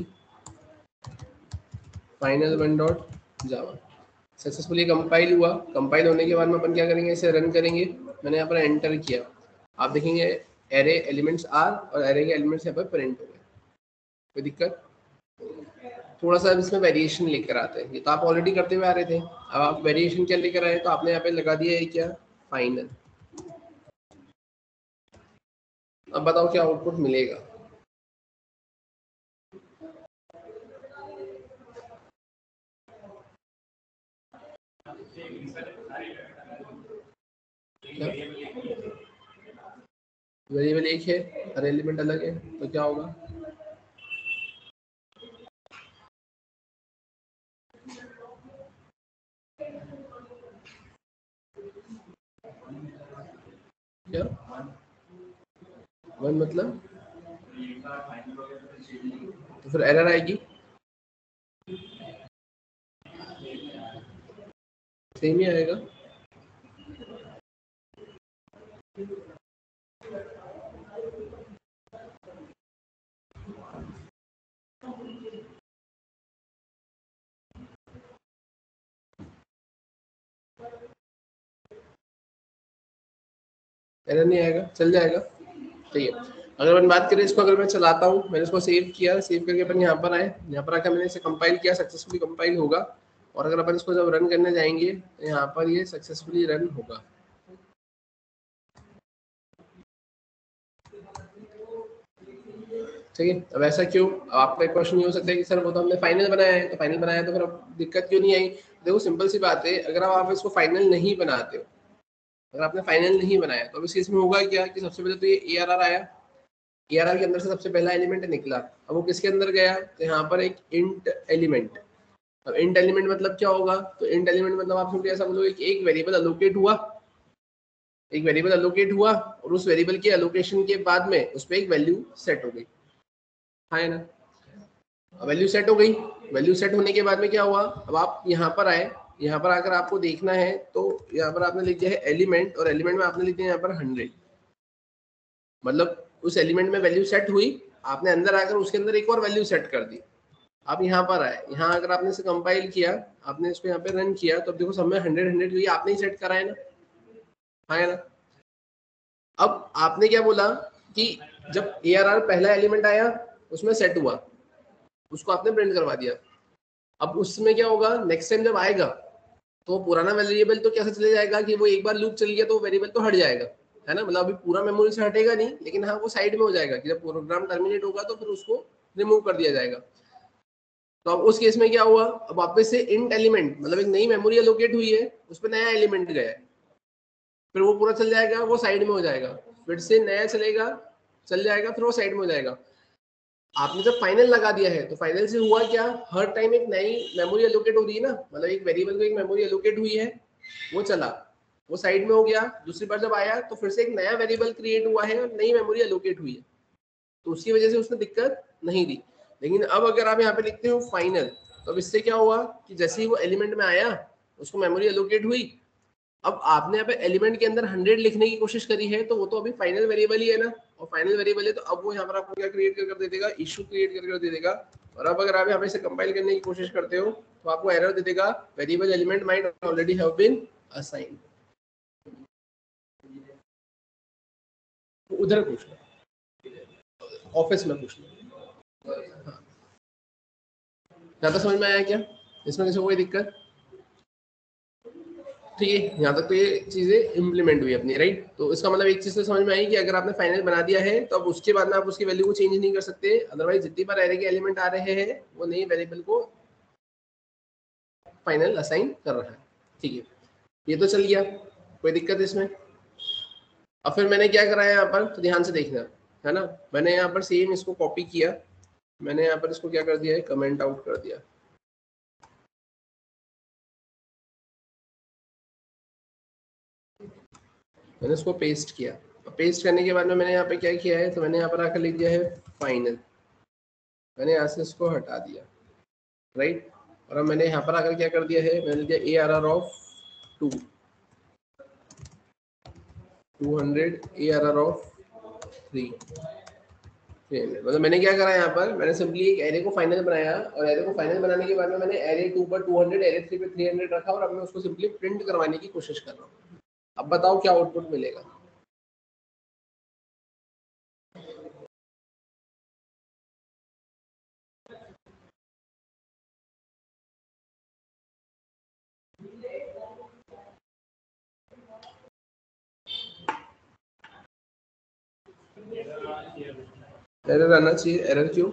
final one dot Java. Successfully compile हुआ। कंपाइल होने के बाद में अपन क्या करेंगे, इसे रन करेंगे। मैंने यहाँ पर एंटर किया, आप देखेंगे एरे एलिमेंट्स आर और एरे के एलिमेंट्स यहाँ पर प्रिंट हो गए। कोई दिक्कत, थोड़ा सा इसमें वेरिएशन लेकर आते हैं, ये तो आप ऑलरेडी करते हुए आ रहे थे। अब आप वेरिएशन क्या लेकर आए, तो आपने यहाँ पे लगा दिया है क्या, फाइनल। अब बताओ क्या आउटपुट मिलेगा। वेरिएबल एक है, हर एलिमेंट अलग है, तो क्या होगा, क्या वन मतलब, तो फिर एरर आएगी, सेम ही आएगा। एरर नहीं आएगा, चल जाएगा, ठीक है। अगर अपन बात करें इसको, अगर मैं चलाता हूँ, मैंने इसको सेव किया, सेव करके अपन यहाँ पर आए, यहाँ पर आकर मैंने इसे कंपाइल किया, सक्सेसफुली कंपाइल होगा। और अगर अपन इसको जब रन करने जाएंगे तो यहाँ पर ये सक्सेसफुली रन होगा। ठीक है, अब ऐसा क्यों, आपका एक क्वेश्चन ये हो सकता है कि सर वो तो हमने फाइनल बनाया है, तो फाइनल बनाया तो फिर अब दिक्कत क्यों नहीं आई। देखो सिंपल सी बात है, अगर आप इसको फाइनल नहीं बनाते हो, अगर आपने फाइनल नहीं बनाया तो इस केस में होगा क्या कि सबसे पहले तो ये ए आर आर आया, ए आर आर के अंदर से सबसे पहला एलिमेंट निकला। अब वो किसके अंदर गया, तो यहाँ पर एक इंट एलिमेंट। अब इंट एलिमेंट मतलब क्या होगा, तो इंट एलिमेंट मतलब आप सिंपली ऐसा बोलोगे कि एक वेरिएबल अलोकेट हुआ, एक वेरिएबल अलोकेट हुआ, और उस वेरिएबल के अलोकेशन के बाद में उस पर एक वैल्यू सेट हो गई, है ना। वैल्यू सेट हो गई, वैल्यू सेट होने के बाद में क्या हुआ, अब आप यहाँ पर आए, यहाँ पर आकर आपको देखना है, तो यहाँ पर आपने लिख दिया है एलिमेंट, और एलिमेंट में आपने लिख दिया यहाँ पर हंड्रेड। मतलब उस एलिमेंट में वैल्यू सेट हुई, आपने अंदर आकर उसके अंदर एक और वैल्यू सेट कर दी। आप यहाँ पर आए, यहाँ अगर आपने इसे कंपाइल किया, आपने इसको यहाँ पे रन किया, तो अब देखो सब में हंड्रेड हंड्रेड हुई, आपने ही सेट करा है ना, हाँ है ना। अब आपने क्या बोला कि जब ए आर आर पहला एलिमेंट आया उसमें सेट हुआ, उसको आपने प्रिंट करवा दिया। अब उसमें क्या होगा, नेक्स्ट टाइम जब आएगा तो पुराना वेरिएबल तो कैसे चले जाएगा कि वो एक बार लूप चल गया तो वेरिएबल तो हट जाएगा, है ना। मतलब अभी पूरा मेमोरी से हटेगा नहीं, लेकिन हाँ वो साइड में हो जाएगा कि जब प्रोग्राम टर्मिनेट होगा तो फिर उसको रिमूव कर दिया जाएगा। तो अब उस केस में क्या हुआ, अब वापस से इंट एलिमेंट मतलब एक नई मेमोरी एलोकेट हुई है, उस पर नया एलिमेंट गया है, फिर वो पूरा चल जाएगा, वो साइड में हो जाएगा, फिर से नया चलेगा, चल जाएगा, फिर वो साइड में हो जाएगा। आपने जब फाइनल लगा दिया है तो फाइनल से हुआ क्या, हर टाइम एक नई मेमोरी एलोकेट हो रही है ना, मतलब एक वेरिएबल को एक मेमोरी एलोकेट हुई है, वो चला, वो साइड में हो गया, दूसरी बार जब आया तो फिर से एक नया वेरिएबल क्रिएट हुआ है और नई मेमोरी एलोकेट हुई है, तो उसकी वजह से उसने दिक्कत नहीं दी। लेकिन अब अगर आप यहाँ पे लिखते हो फाइनल, तो अब इससे क्या हुआ कि जैसे ही वो एलिमेंट में आया उसको मेमोरी एलोकेट हुई, अब आपने यहाँ पे एलिमेंट के अंदर हंड्रेड लिखने की कोशिश करी है, तो वो तो अभी फाइनल वेरिएबल ही है ना, और फाइनल वेरिएबल है तो अब वो यहाँ पर आपको क्या क्रिएट कर दे देगा, इशू क्रिएट कर दे देगा, और अब अगर आप यहाँ पे इसे कंपाइल करने की कोशिश करते हो तो आपको एरर दे देगा, variable element might already have been assigned. उधर पूछ लो, ऑफिस में पूछ लो। हाँ, ज़्यादा समझ में आया क्या? इसमें किसी को कोई दिक्कत? ठीक है, यहाँ तक तो ये चीजें इम्प्लीमेंट हुई अपनी, राइट। तो इसका मतलब एक चीज तो समझ में आई कि अगर आपने फाइनल बना दिया है तो अब उसके बाद में आप उसकी वैल्यू को चेंज नहीं कर सकते, अदरवाइज जितनी बार एरे के एलिमेंट आ रहे हैं वो नई वेरिएबल को फाइनल असाइन कर रहा है। ठीक है, ये तो चल गया, कोई दिक्कत इसमें? अब फिर मैंने क्या करा है यहाँ पर, तो ध्यान से देखना है ना। मैंने यहाँ पर सेम इसको कॉपी किया, मैंने यहाँ पर इसको क्या कर दिया है, कमेंट आउट कर दिया। मैंने इसको पेस्ट किया, पेस्ट करने के बाद में मैंने यहाँ पे क्या किया है, तो मैंने यहाँ पर आकर लिख दिया है फाइनल। मैंने यहाँ से इसको हटा दिया, राइट। और अब मैंने यहाँ पर आकर क्या कर दिया है, मैंने दिया A R R of two two hundred, A R R of three three hundred. मतलब मैंने क्या करा यहाँ पर, मैंने सिंपली एक एरे को फाइनल बनाया और एरे को फाइनल बनाने के बाद में मैंने एरे टू पर टू हंड्रेड, एरे थ्री पे थ्री हंड्रेड रखा और अब मैं उसको सिंपली प्रिंट करवाने की कोशिश कर रहा हूँ। अब बताओ क्या आउटपुट मिलेगा? एरर आना चाहिए, एरर क्यों?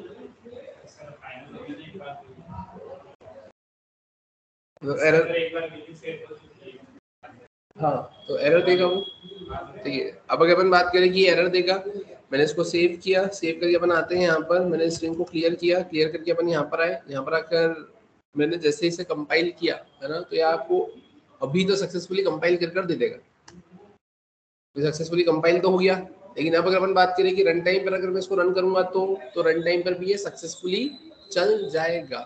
तो एरर, हाँ तो एरर देगा वो। ठीक है, अब अगर अपन बात करें कि एरर देगा, मैंने इसको सेव किया, सेव करके अपन आते हैं यहाँ पर, मैंने स्ट्रिंग को क्लियर किया, क्लियर करके अपन यहाँ पर आए, यहाँ पर आकर मैंने जैसे इसे कंपाइल किया है ना, तो ये आपको अभी तो सक्सेसफुली कंपाइल कर कर दे देगा, सक्सेसफुली कंपाइल तो हो गया। लेकिन अब अगर अपन बात करें कि रन टाइम पर अगर मैं इसको रन करूंगा तो तो रन टाइम पर भी ये सक्सेसफुली चल जाएगा।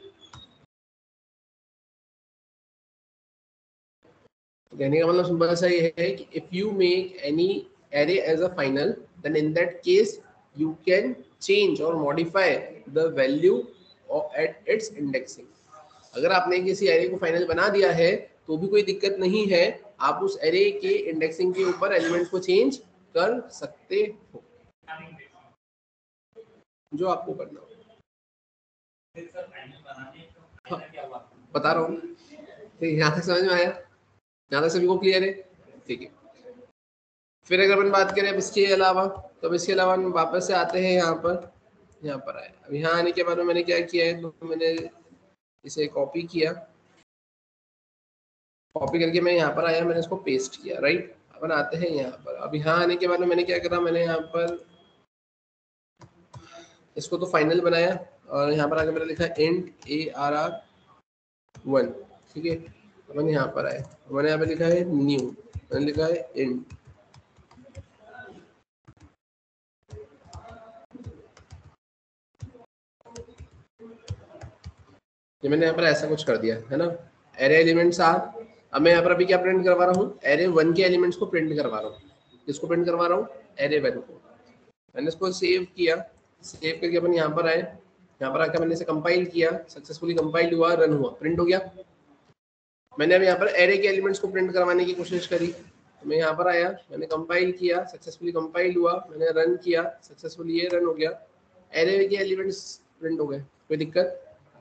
कहने का मतलब सिंपल सा ये है कि if you make any array as a final, then in that case you can change और modify the value at its indexing. अगर आपने किसी एरे को फाइनल बना दिया है तो भी कोई दिक्कत नहीं है, आप उस एरे के इंडेक्सिंग के ऊपर एलिमेंट को चेंज कर सकते हो, जो आपको करना हो। हाँ, बता रहा हूँ, ठीक, यहाँ तक समझ में आया? यहाँ तक सभी को क्लियर है? ठीक है, फिर अगर अपन बात करें अब इसके अलावा, तो अब इसके अलावा हम वापस से आते हैं यहाँ पर, यहाँ पर आए। अब यहाँ आने के बाद में मैंने क्या किया है, तो मैंने इसे कॉपी किया, कॉपी करके मैं यहाँ पर आया, मैंने इसको पेस्ट किया, राइट। अपन आते हैं यहाँ पर, अब यहाँ आने के बाद में मैंने क्या करा, मैंने यहाँ पर इसको तो फाइनल बनाया और यहाँ पर आके मैंने लिखा int A R R one. ठीक है, अपन यहाँ पर आए, मैंने यहाँ पे लिखा है न्यू, मैंने लिखा है इंट। ये मैंने यहाँ पर ऐसा कुछ कर दिया है ना, एरे एलिमेंट्स आर। अब मैं यहाँ पर अभी क्या प्रिंट करवा रहा हूँ, एरे वन के एलिमेंट्स को प्रिंट करवा रहा हूँ। किसको प्रिंट करवा रहा हूँ? एरे वन को। मैंने इसको सेव किया, सेव करके अपन यहाँ पर आए, यहाँ पर आकर मैंने इसे कंपाइल किया, सक्सेसफुली कंपाइल हुआ, रन हुआ, प्रिंट हो गया। मैंने अब यहाँ पर एरे के एलिमेंट्स को प्रिंट करवाने की कोशिश करी, तो मैं यहाँ पर आया, मैंने कंपाइल किया, सक्सेसफुली कंपाइल हुआ, मैंने रन किया, सक्सेसफुली ये रन हो गया, एरे के एलिमेंट्स प्रिंट हो गए, कोई दिक्कत?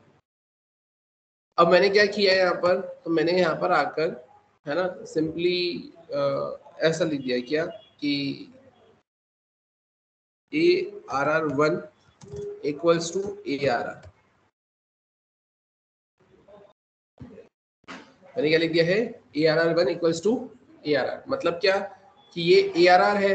अब मैंने क्या किया है यहाँ पर, तो मैंने यहाँ पर आकर है ना सिंपली ऐसा लिख दिया क्या कि A R R one equals to A R R. मैंने क्या लिख दिया है, A R R one equals to A R R. मतलब क्या कि ये ए आर आर है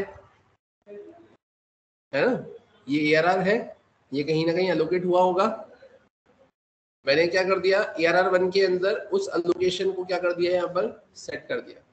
है ना, ये ए आर आर है, ये कहीं ना कहीं एलोकेट हुआ होगा। मैंने क्या कर दिया, ए आर आर वन के अंदर उस एलोकेशन को क्या कर दिया, यहाँ पर सेट कर दिया।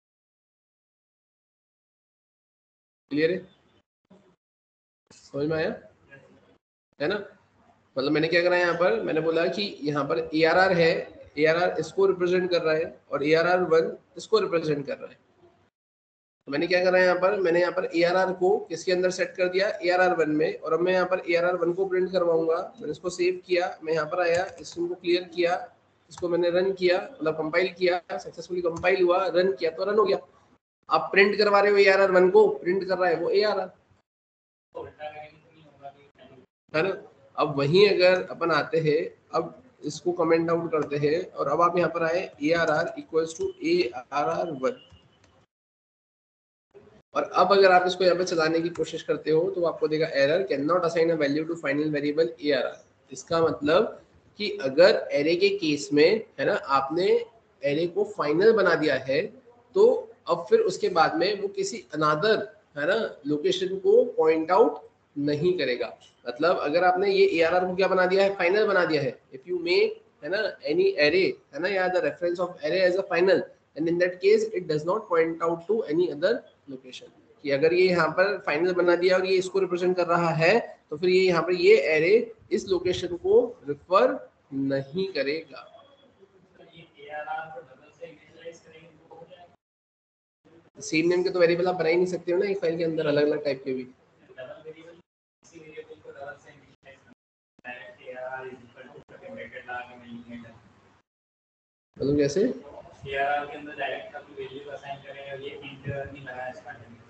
क्लियर है? समझ में आया है ना? मतलब मैंने क्या करा यहाँ पर, मैंने बोला कि यहाँ पर ए आर आर है, ए आर आर इसको रिप्रेजेंट कर रहा है और ए आर आर वन इसको रिप्रेजेंट कर रहा है। तो मैंने क्या करा है यहाँ पर, मैंने यहाँ पर ए आर आर को किसके अंदर सेट कर दिया, ए आर आर वन में, और अब मैं यहाँ पर ए आर आर वन को प्रिंट करवाऊंगा। मैंने इसको सेव किया, मैं यहाँ पर आया, इसको क्लियर किया, इसको मैंने रन किया, मतलब कंपाइल किया, सक्सेसफुली कंपाइल हुआ, रन किया तो रन हो गया। आप प्रिंट करवा रहे हो ए आर आर वन को, प्रिंट कर रहा है वो ए आर आर, है ना। अब वहीं अगर अपन आते हैं, अब इसको कमेंट आउट करते हैं, और अब आप यहाँ पर आए A R R equals to A R R one, और अब अगर आप इसको यहाँ पे चलाने की कोशिश करते हो तो आपको देगा error, can not assign a value to final variable A R R. इसका मतलब कि अगर एरे के केस में, है ना, आपने एरे को फाइनल बना दिया है, तो अब फिर उसके बाद में वो किसी अनादर, है ना, लोकेशन को पॉइंट आउट नहीं करेगा। मतलब अगर आपने ये ए आर आर को क्या बना दिया है, फाइनल बना दिया है, इफ यू मेक, है ना, एनी एरे, है ना, या the reference of array as a final, and in that case it does not point out to any other location. कि अगर ये यहाँ पर फाइनल बना दिया और ये इसको रिप्रेजेंट कर रहा है, तो फिर ये यहाँ पर ये एरे इस लोकेशन को रिफर नहीं करेगा। सेम नेम के तो वेरिएबल आप बना ही नहीं सकते हो ना एक फाइल के अंदर, अलग अलग टाइप के भी। मतलब कैसे ए आर आर के अंदर डायरेक्ट आप वैल्यू असाइन करें और ये इंट नहीं लगाया स्टार्टिंग में,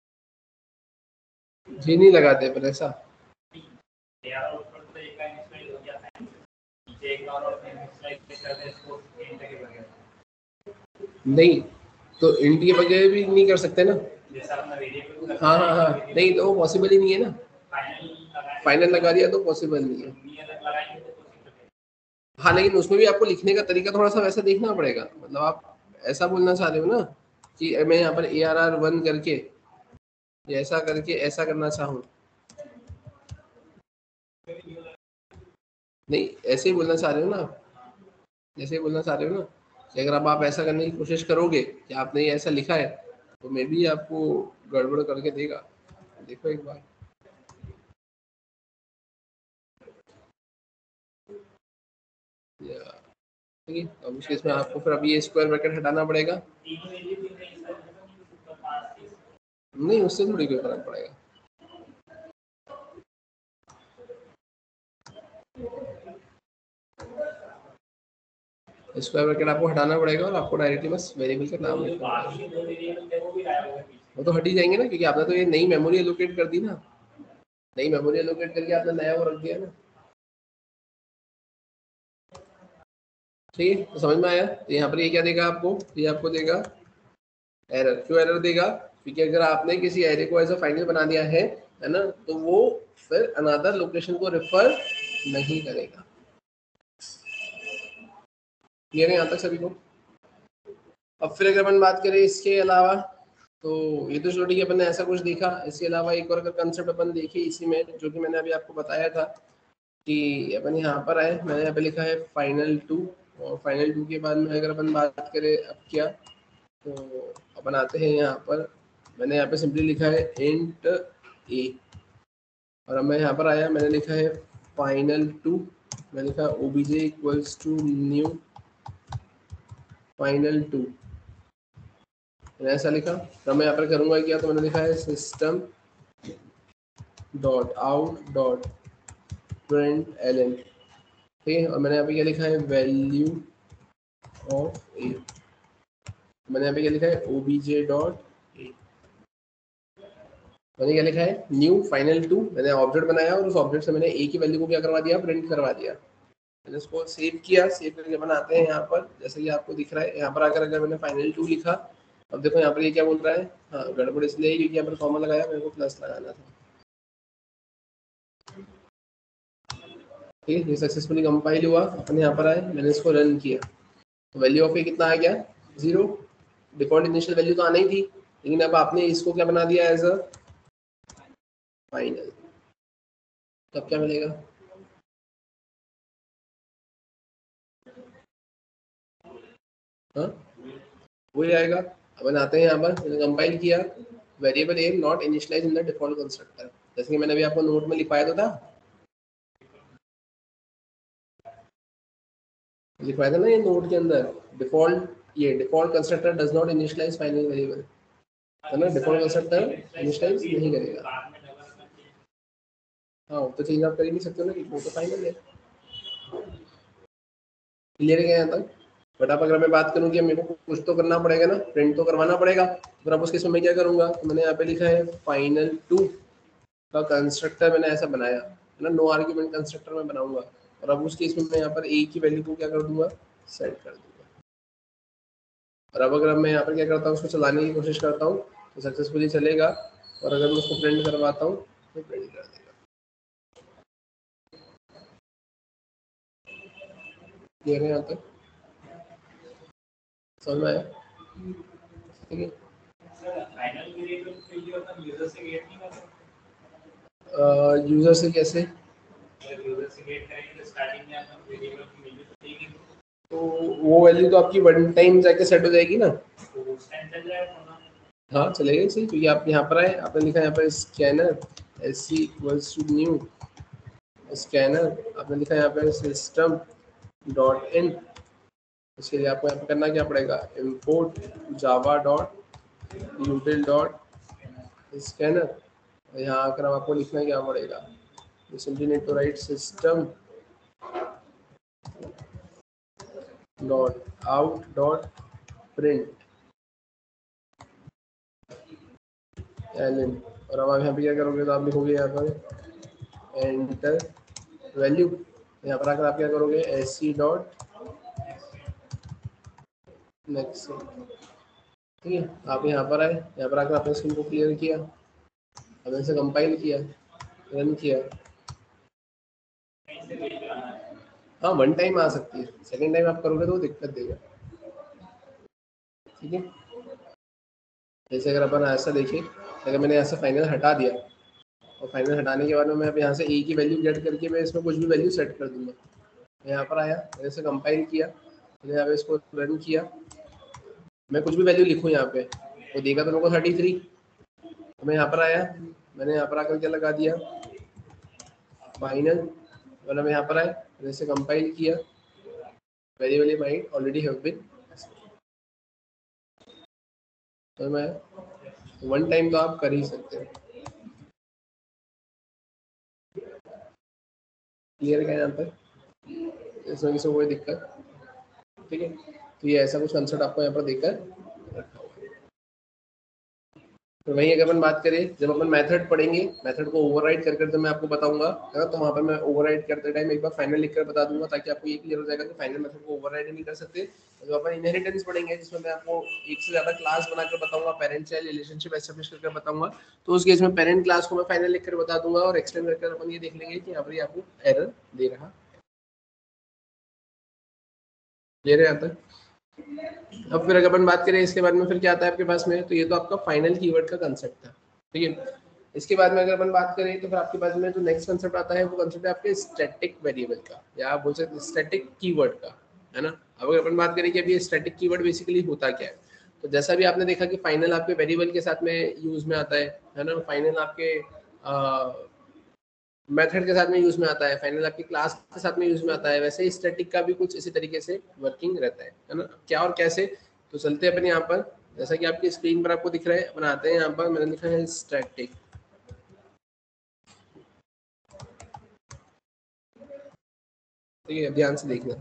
जी नहीं लगाते पर ऐसा ए आर आर ऊपर तो एक का इनिशियलाइज हो गया था, नीचे एक और इनिशियलाइज कर दे इसको इंट के बगैर नहीं, तो इंट के बगैर भी नहीं कर सकते ना। जैसा अपना वेरिएबल, हाँ हाँ हाँ, नहीं तो वो पॉसिबल ही नहीं है ना। फाइनल फाइनल लगा दिया तो पॉसिबल नहीं है। हाँ, लेकिन उसमें भी आपको लिखने का तरीका थोड़ा सा वैसा देखना पड़ेगा। मतलब आप ऐसा बोलना चाह रहे हो ना कि मैं यहाँ पर ए आर आर वन करके या ऐसा करके ऐसा करना चाहूँ, नहीं ऐसे ही बोलना चाह रहे हो ना, जैसे ही बोलना चाह रहे हो ना कि अगर आप, आप ऐसा करने की कोशिश करोगे कि आपने ये ऐसा लिखा है, तो मे भी आपको गड़बड़ करके देगा। देखो एक बार, ठीक है। अब उस केस में आपको फिर अभी ये स्क्वायर ब्रैकेट हटाना पड़ेगा। नहीं, उससे थोड़ी कोई फर्क पड़ेगा। स्क्वायर ब्रैकेट आपको हटाना पड़ेगा और आपको डायरेक्टली बस वेरिएबल का नाम लिखना पड़ेगा। वो तो हट ही जाएंगे ना, क्योंकि आपने तो ये नई मेमोरी एलोकेट कर दी ना, नई मेमोरी एलोकेट करके आपने नया वो रख दिया ना। ठीक है, तो समझ में आया। तो यहाँ पर ये क्या देगा आपको, ये आपको देगा एरर। क्यों एरर देगा, क्योंकि अगर आपने किसी एरे को एज अ फाइनल बना दिया है है ना, तो वो फिर अनदर लोकेशन को रेफर नहीं करेगा। क्लियर है यहाँ तक सभी को। अब फिर अगर अपन बात करें इसके अलावा, तो ये तो चलो ठीक है, अपन ने ऐसा कुछ देखा। इसके अलावा एक और अगर कंसेप्ट अपन देखे इसी में, जो कि मैंने अभी आपको बताया था कि अपन यहाँ पर आए, मैंने यहाँ पे लिखा है फाइनल टू, और फाइनल टू के बाद में अगर अपन बात करें अब क्या, तो अपन आते हैं यहाँ पर, मैंने यहाँ पे सिंपली लिखा है इंट ए, और अब मैं यहाँ पर आया, मैंने लिखा है फाइनल टू, मैंने लिखा OBJ equals to new final two, मैंने ऐसा लिखा। तो मैं यहाँ पर करूँगा क्या, तो मैंने लिखा है system dot out dot print L N, ठीक है। और मैंने यहाँ पे क्या लिखा है वैल्यू ऑफ ए, मैंने यहाँ पे क्या लिखा है ओबीजे डॉट ए, मैंने क्या लिखा है न्यू फाइनल टू, मैंने ऑब्जेक्ट बनाया और उस ऑब्जेक्ट से मैंने ए की वैल्यू को क्या करवा दिया, प्रिंट करवा दिया। मैंने इसको सेव किया, सेव करके बनाते हैं यहाँ पर, जैसे कि आपको दिख रहा है यहाँ पर आकर अगर मैंने फाइनल टू लिखा, अब देखो यहाँ पर ये क्या बोल रहा है, हाँ गड़बड़ इसलिए क्योंकि यहाँ पर कॉमा लगाया, मेरे को प्लस लगाना था। ठीक है, ये सक्सेसफुली कंपाइल हुआ, अपन यहाँ पर आए, मैंने इसको रन किया, तो वैल्यू ऑफ ए कितना आ गया, जीरो। डिफॉल्ट इनिशियल वैल्यू तो आनी ही थी, लेकिन अब आपने इसको क्या बना दिया एज अ फाइनल, तब क्या मिलेगा, हाँ वही आएगा। अपन आते हैं यहाँ पर, मैंने कंपाइल किया, variable A not initialize in the default constructor, जैसे कि मैंने अभी आपको नोट में लिखवाया तो था, लिखवाया था ना ये नोट के अंदर, डिफॉल्ट ये default constructor does not initialize final variable. है ना, डिफॉल्ट कंस्ट्रक्ट है इनिशियलाइज नहीं करेगा। हाँ तो चेंज आप कर ही नहीं सकते ना, कि वो तो फाइनल है। क्लियर है क्या यहाँ तक? बट अब अगर मैं बात करूँ कि मेरे को कुछ तो करना पड़ेगा ना, प्रिंट तो करवाना पड़ेगा, तो अब उस केस में मैं क्या करूँगा, तो मैंने यहाँ पे लिखा है फाइनल टू का कंस्ट्रक्टर मैंने ऐसा बनाया है ना, नो आर्ग्यूमेंट कंस्ट्रक्टर में बनाऊंगा, और अब उस केस में मैं यहाँ पर ए की वैल्यू को क्या कर दूंगा, सेट कर दूंगा। और अब अगर मैं यहाँ पर क्या करता हूँ, उसको चलाने की कोशिश करता हूँ तो सक्सेसफुली चलेगा, और अगर मैं उसको प्रिंट करवाता हूँ तो प्रिंट कर देगा। क्लियर है यहाँ तक? समझ में आया? ठीक है। यूजर से कैसे? तो वो वैल्यू तो आपकी वन टाइम जाके सेट हो जाएगी ना। हाँ चलेगा सही, क्योंकि आप यहाँ पर आए, आपने लिखा यहाँ पर scanner S C equals to new scanner, आपने लिखा यहाँ पर सिस्टम डॉट इन। इसके लिए आपको यहाँ पर करना क्या पड़ेगा, import Java dot util dot scanner. यहाँ आकर आपको लिखना क्या पड़ेगा, you simply need to write system dot out dot print ln, और अब आप यहाँ पे क्या करोगे, तो आप लिखोगे यहाँ पर एंटर वैल्यू, यहाँ पर आकर आप क्या करोगे, एस सी डॉट नेक्स्ट। ठीक है, आप यहाँ पर आए, यहाँ पर आकर आपने स्क्रीन को क्लियर किया, अब इसे कंपाइल किया, रन किया। हाँ वन टाइम आ सकती है, सेकेंड टाइम आप करोगे तो वो दिक्कत देगा। ठीक है, जैसे अगर अपन ऐसा देखें, अगर मैंने यहाँ से फाइनल हटा दिया, और फाइनल हटाने के बाद में मैं अब यहाँ से ए की वैल्यू गेट करके मैं इसमें कुछ भी वैल्यू सेट कर दूंगा। यहाँ पर आया, मैंने इसे कंपाइल किया, मैंने यहाँ पे इसको रन किया, मैं कुछ भी वैल्यू लिखूँ यहाँ पे, वो देगा तो मेरे को थर्टी थ्री। तो मैं यहाँ पर आया, मैंने यहाँ पर आकर क्या लगा दिया, फाइनल, और मैं यहाँ पर आया, मैंने इसे कंपाइल किया, variable might already have been. तो मैं वन टाइम तो आप कर ही सकते हैं। क्लियर है यहाँ पर, इसमें किसी को कोई दिक्कत? ठीक है, तो ये ऐसा कुछ कंसेप्ट आपको यहाँ पर देकर रखा हुआ है। तो वहीं अगर अपन बात करें, जब अपन मेथड पढ़ेंगे, मेथड को ओवरराइड कर कर, तो मैं आपको बताऊंगा है ना, तो वहाँ पर मैं ओवरराइड करते टाइम एक बार फाइनल लिखकर बता दूंगा, ताकि आपको ये क्लियर हो जाएगा कि फाइनल मेथड को ओवरराइड नहीं कर सकते। तो अपन इनहेरिटेंस पढ़ेंगे, जिसमें मैं आपको एक से ज्यादा क्लास बनाकर बताऊंगा, पेरेंट चाइल्ड रिलेशनशिप एस्टेब्लिश करके बताऊंगा, तो उस केस में पेरेंट क्लास को मैं फाइनल लिखकर बता दूंगा, और एक्सटेंड करके अपन ये देख लेंगे कि यहाँ पर आपको एरर दे रहा। क्लियर है यहाँ तक? अब फिर अगर अपन बात करें इसके बाद में फिर क्या आता है आपके पास में, तो ये तो आपका फाइनल कीवर्ड का कंसेप्ट था। ठीक है, इसके बाद में अगर अपन बात करें तो फिर आपके पास में जो नेक्स्ट कंसेप्ट आता है, वो कंसेप्ट है आपके स्टैटिक वेरिएबल का, या आप बोल सकते स्टैटिक कीवर्ड का, है ना। अब अगर अपन बात करें कि अभी स्टैटिक कीवर्ड बेसिकली होता क्या है, तो जैसा भी आपने देखा कि फाइनल आपके वेरिएबल के साथ में यूज में आता है है ना, फाइनल आपके मेथड के साथ में यूज में आता है, फाइनल आपकी क्लास के साथ में यूज में आता है, वैसे ही स्टैटिक का भी कुछ इसी तरीके से वर्किंग रहता है है ना। क्या और कैसे, तो चलते हैं अपन यहाँ पर, जैसा कि आपकी स्क्रीन पर आपको दिख रहा है, अपन आते हैं यहाँ पर, मैंने लिखा है स्टैटिक। ठीक है, ध्यान से देखना।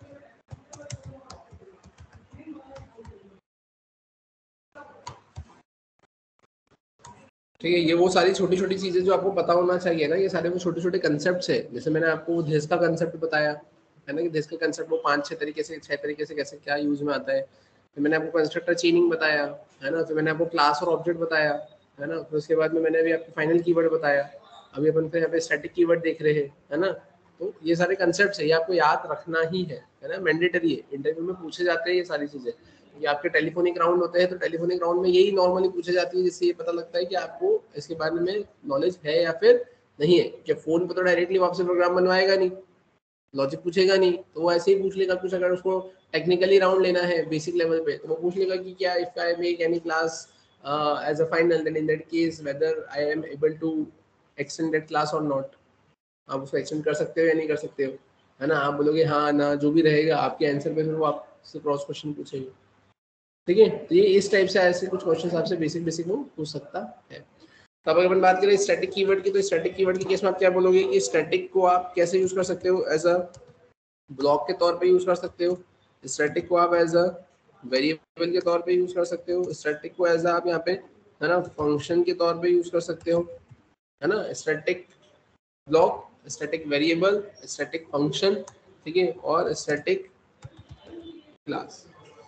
ठीक है, ये वो सारी छोटी छोटी चीजें जो आपको पता होना चाहिए ना, ये सारे वो छोटे छोटे कंसेप्ट है। जैसे मैंने आपको दिस का कंसेप्ट बताया है ना, कि दिस का कंसेप्ट वो पांच छह तरीके से छह तरीके से कैसे क्या यूज में आता है। फिर मैंने आपको कंस्ट्रक्टर चेनिंग बताया है ना, फिर मैंने आपको क्लास और ऑब्जेक्ट बताया है ना, फिर उसके बाद में मैंने अभी आपको फाइनल कीवर्ड बताया, अभी अपन फिर यहाँ पे स्टैटिक कीवर्ड देख रहे हैं है ना। तो ये सारे कंसेप्ट है, ये आपको याद रखना ही है है ना, मैंडेटरी है, इंटरव्यू में पूछे जाते हैं ये सारी चीजें। ये आपके टेलीफोनिक राउंड होते हैं, तो टेलीफोनिक राउंड में यही नॉर्मली पूछे जाती है, जिससे ये पता लगता है कि आपको इसके बारे में नॉलेज है या फिर नहीं है। क्या फोन पे तो डायरेक्टली आपसे प्रोग्राम बनवाएगा नहीं, लॉजिक पूछेगा नहीं, तो वो ऐसे ही पूछ लेगा कुछ। अगर उसको टेक्निकली राउंड लेना है बेसिक लेवल पे, तो वो पूछ लेगा कि क्या if I make any class as a final, then in that case whether I am able to extend that class और नॉट। आप उसको एक्सटेंड कर सकते हो या नहीं कर सकते हो, है ना। आप बोलोगे हाँ ना, जो भी रहेगा आपके आंसर पे, फिर वो आपसे क्रॉस क्वेश्चन पूछेगी। ठीक है। तो ये इस टाइप से ऐसे कुछ क्वेश्चन आपसे बेसिक बेसिक वो पूछ सकता है। तब अगर अपन बात करें स्टैटिक कीवर्ड की, तो स्टैटिक कीवर्ड के केस में आप क्या बोलोगे कि स्टैटिक को आप कैसे यूज कर सकते हो, एज अ ब्लॉक के तौर पे यूज कर सकते हो, स्टैटिक को आप एज अ वेरिएबल के तौर पे यूज कर सकते हो, स्टैटिक को एज अ आप यहाँ पे है ना फंक्शन के तौर पे यूज कर सकते हो, है ना, static block, static variable, static function, ठीक है, और स्टैटिक क्लास।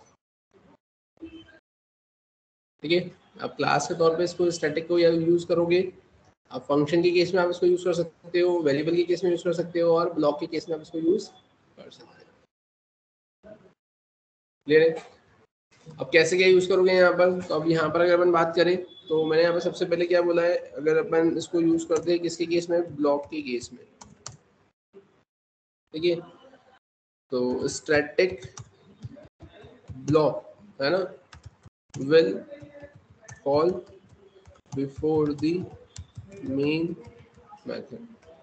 ठीक है, आप क्लास के तौर पे इसको स्टैटिक को यूज करोगे, आप फंक्शन के केस में आप इसको यूज कर सकते हो, वेरिएबल के केस में यूज कर सकते हो, और ब्लॉक के केस में आप इसको यूज कर सकते हो। क्लियर है? अब कैसे क्या यूज करोगे यहाँ पर, तो अब यहाँ पर अगर अपन बात करें तो मैंने यहाँ पर सबसे पहले क्या बोला है, अगर अपन इसको यूज करते हैं किसके केस में, ब्लॉक के केस में। ठीक है, तो स्टैटिक ब्लॉक है ना will call before the main method,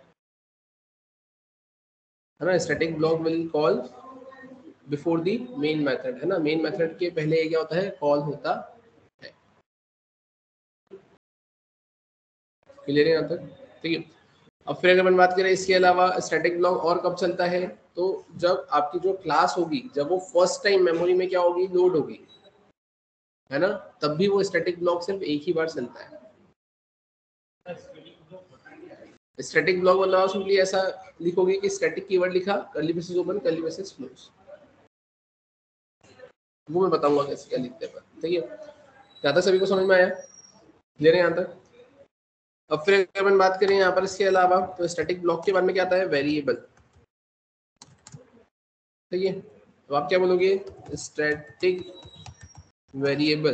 है ना, static block will call before the main method, है ना, मेन मेथड के पहले क्या होता है, कॉल होता है। क्लियर है यहाँ तक? ठीक है। अब फिर अगर अपन बात करें इसके अलावा स्टैटिक ब्लॉक और कब चलता है, तो जब आपकी जो क्लास होगी जब वो फर्स्ट टाइम मेमोरी में क्या होगी, लोड होगी, है ना, तब भी वो स्टैटिक ब्लॉक सिर्फ एक ही बार चलता है। स्टैटिक ब्लॉक मतलब सिंपली ऐसा लिखोगे कि स्टैटिक कीवर्ड लिखा, curly braces open, curly braces close, वो मैं बताऊंगा कैसे क्या लिखते हैं। ठीक है, यहाँ तक सभी को समझ में आया? क्लियर है यहाँ तक? अब फिर अगर अपन बात करें यहाँ पर इसके अलावा, तो स्टैटिक ब्लॉक के बाद में क्या आता है, वेरिएबल। ठीक है, तो आप क्या बोलोगे, static variable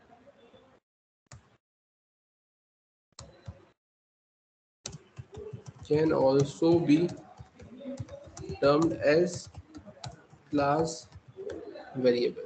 can also be termed as class variable.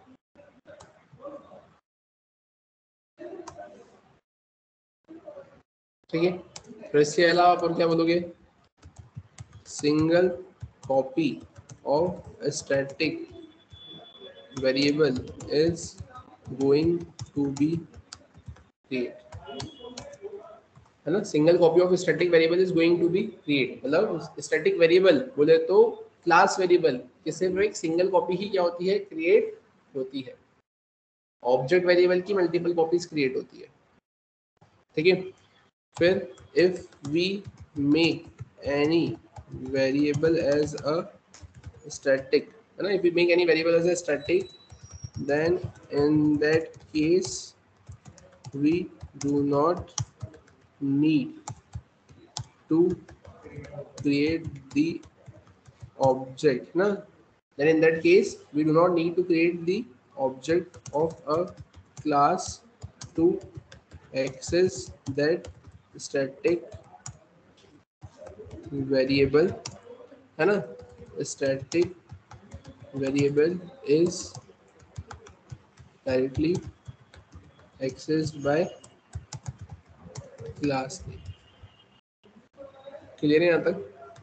ठीक है, फिर इसके अलावा आप क्या बोलोगे, single copy of static variable is going to be create, है ना, single copy of static variable is going to be create, मतलब स्टैटिक वेरिएबल बोले तो क्लास वेरिएबल की सिर्फ एक सिंगल कॉपी ही क्या होती है, क्रिएट होती है। ऑब्जेक्ट वेरिएबल की मल्टीपल कॉपीज क्रिएट होती है। ठीक है, फिर if we make any variable as a static, है ना, if we make any variable as a static, then in that case we do not need to create the object, na, then in that case we do not need to create the object of a class to access that static variable, है ना, static variable is directly accessed by class name। Clear है यहाँ तक?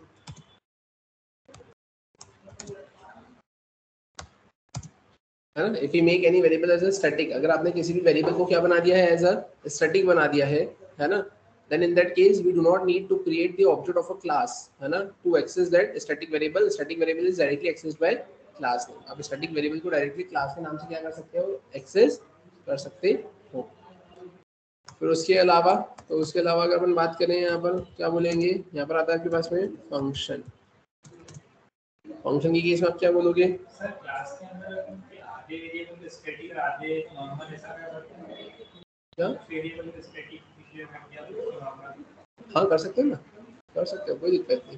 है ना, if you make any variable as a static, अगर आपने किसी भी वेरिएबल को क्या बना दिया है, एज अ स्टैटिक बना दिया है है ना, then in that case we do not need to create the object of a class, है ना, to access that static variable। static variable is directly accessed by class name। आप static variable को directly class के नाम से क्या कर सकते हो, एक्सेस कर सकते हो। फिर उसके अलावा, तो उसके अलावा अगर अपन बात करें यहाँ पर क्या बोलेंगे, यहाँ पर आता है आपके पास में फंक्शन। फंक्शन की केस में आप क्या बोलोगे, सर क्लास के अंदर उनके आधे वेरिएबल स्टैटिक आधे नॉर्मल ऐसा कर सकते हैं क्या, वेरिएबल स्टैटिक डिक्लेयर कर दिया तो नॉर्मल, हाँ कर सकते हैं ना, कर सकते हो, कोई दिक्कत नहीं।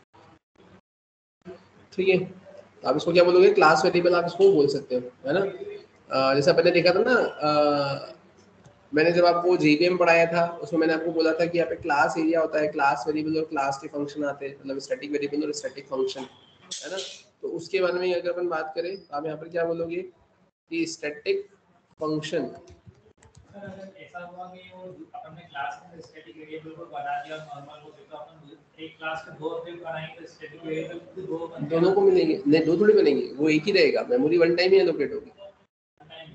ठीक है, आप इसको क्या बोलोगे, क्लास वेरिएबल आप इसको बोल सकते हो, है ना। आ, जैसा पहले देखा था ना, आ, मैंने जब आपको जेवीएम पढ़ाया था उसमें मैंने आपको बोला था कि यहाँ पे क्लास एरिया होता है, क्लास वेरिएबल और क्लास के फंक्शन आते हैं, मतलब स्टैटिक वेरिएबल और स्टैटिक फंक्शन, है ना। तो उसके बारे में अगर अपन बात करें तो आप यहाँ पर क्या बोलोगे कि स्टैटिक फंक्शन, ऐसा हुआ कि वो अपने क्लास में स्टैटिक वेरिएबल को बना दिया नॉर्मल को, तो अपन एक क्लास के दो ऑब्जेक्ट बनाएंगे तो स्टैटिक वेरिएबल को दो बन दोनों को मिलेंगे नहीं, दो थोड़ी बनेंगे, वो एक ही रहेगा, मेमोरी वन टाइम ही एलोकेट होगी,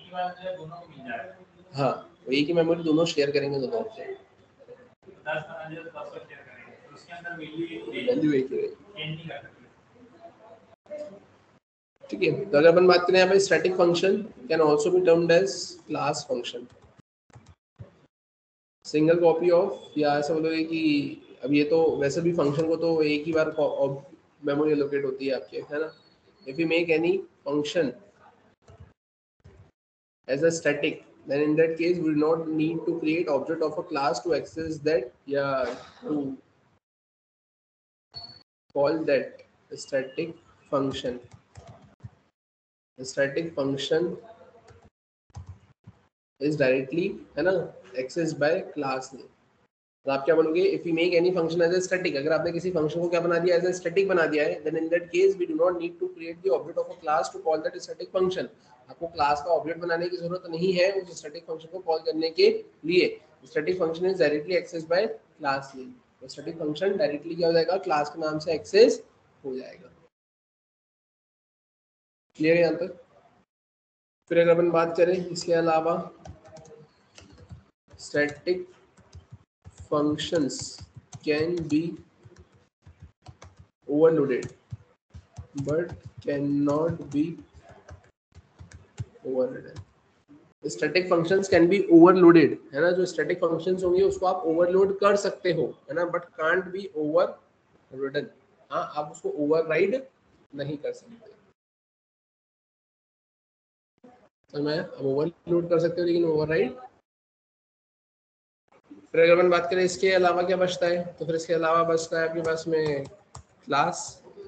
की बात जो है दोनों को मिल जाएगा। हाँ, एक ही मेमोरी दोनों शेयर करेंगे दोनों से, दस बना दिया तो दस को शेयर करेंगे, तो उसके अंदर वैल्यू वैल्यू एक ही रहेगी। चेंज नहीं कर सकते। ठीक है, तो अगर अपन बात करें यहाँ पे static function can also be termed as class function, single copy of, या ऐसा बोलोगे कि अब ये तो वैसे भी फंक्शन को तो एक ही बार मेमोरी एलोकेट होती है आपके, है ना। If you make any function as a static, then in that case we do not need to create object of a class to access that, yeah, to call that static function. The static function is directly, है ना, accessed by class name. तो आप क्या बोलोगे, if you make any function as a static, अगर आपने किसी function को क्या बना दिया, एज ए स्टैटिक बना दिया है, then in that case we do not need to create the object of a class to call that static function. आपको क्लास का ऑब्जेक्ट बनाने की जरूरत नहीं है उस स्टैटिक फंक्शन को कॉल करने के लिए। Static function is directly access by class name. तो स्टैटिक फंक्शन डायरेक्टली क्या हो जाएगा, क्लास के नाम से एक्सेस हो जाएगा। क्लियर है यहाँ तक? फिर अगर अपन बात करें इसके अलावा, static functions can be overloaded but cannot be overridden. Static functions can be overloaded, है ना, जो static functions होंगे उसको आप overload कर सकते हो, है ना, but can't be overridden। हाँ, आप उसको override नहीं कर सकते। तो मैं overload कर सकते हो लेकिन override। फिर अगर अपन बात करें इसके अलावा क्या बचता है, तो फिर इसके अलावा बचता है आपके पास में क्लास।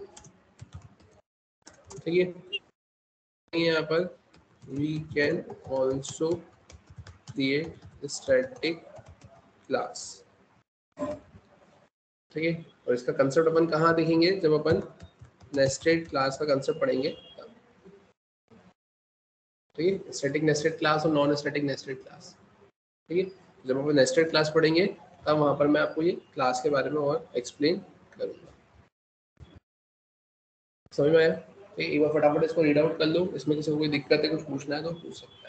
ठीक है, यहाँ पर we can also create static class। ठीक है, और इसका कंसेप्ट अपन कहाँ देखेंगे, जब अपन नेस्टेड क्लास का कंसेप्ट पढ़ेंगे तब। ठीक है, स्टैटिक नेस्टेड क्लास और नॉन स्टैटिक नेस्टेड क्लास। ठीक है, जब अपन नेस्टेड क्लास पढ़ेंगे तब वहां पर मैं आपको ये क्लास के बारे में और एक्सप्लेन करूंगा। समझ में आया? ठीक, एक बार फटाफट इसको रीड आउट कर लो, इसमें किसी को कोई दिक्कत है, कुछ पूछना है तो पूछ सकता है।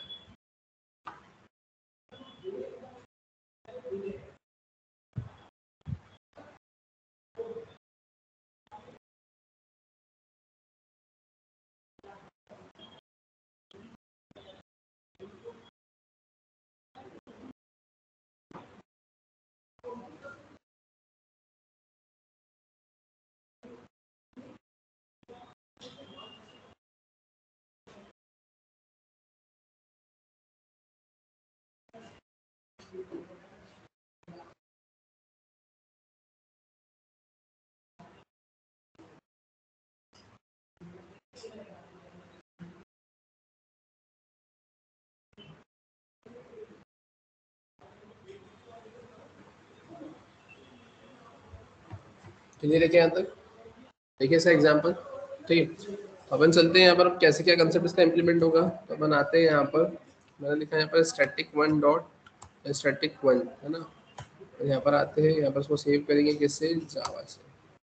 क्लियर है क्या यहाँ तक? देखिए इसका एग्जाम्पल। ठीक है, अपन चलते हैं यहाँ पर, अब कैसे क्या कंसेप्ट इसका इम्प्लीमेंट होगा। तो अपन आते हैं यहाँ पर, मैंने लिखा है यहाँ पर static one dot static one, है ना। तो यहाँ पर आते हैं, यहाँ पर उसको सेव करेंगे किससे, जावा से।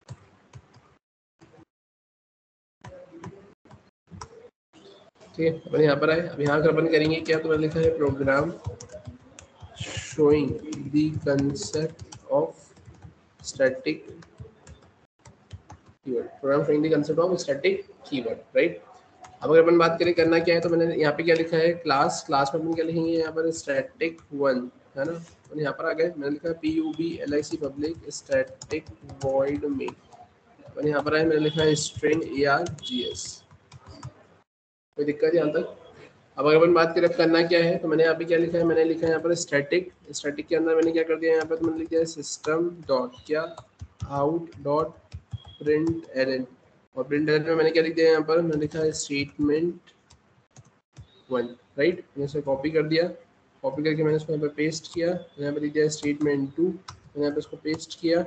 ठीक है, अपन यहाँ पर आए, अब यहाँ कर अपन करेंगे क्या, तो मैंने लिखा है program showing the concept of static keyword, program showing the concept of static keyword, right. अब अगर अपन बात करें करना क्या है, तो मैंने यहाँ पे क्या लिखा है, क्लास, क्लास में अपन क्या लिखेंगे यहाँ पर स्टैटिक वन, है ना। और यहाँ पर आ गए, मैंने लिखा है P U B L I C public static void main. और यहाँ पर आए, मैंने लिखा है string A R G S. कोई दिक्कत यहाँ तक? अब अगर अपन बात करें करना क्या है, तो मैंने यहाँ पे क्या लिखा है, मैंने लिखा है यहाँ पर स्टैटिक, स्टैटिक के अंदर मैंने क्या कर दिया यहाँ पर, तो मैंने लिख दिया सिस्टम डॉट क्या आउट डॉट प्रिंट एल, और प्रिंट एल में मैंने क्या लिख दिया यहाँ पर, मैंने लिखा है स्टेटमेंट वन, राइट। मैंने इसे कॉपी कर दिया, कॉपी करके मैंने इसको यहाँ पर पेस्ट किया, यहाँ पर लिख दिया स्टेटमेंट टू, मैंने यहाँ पर इसको पेस्ट किया,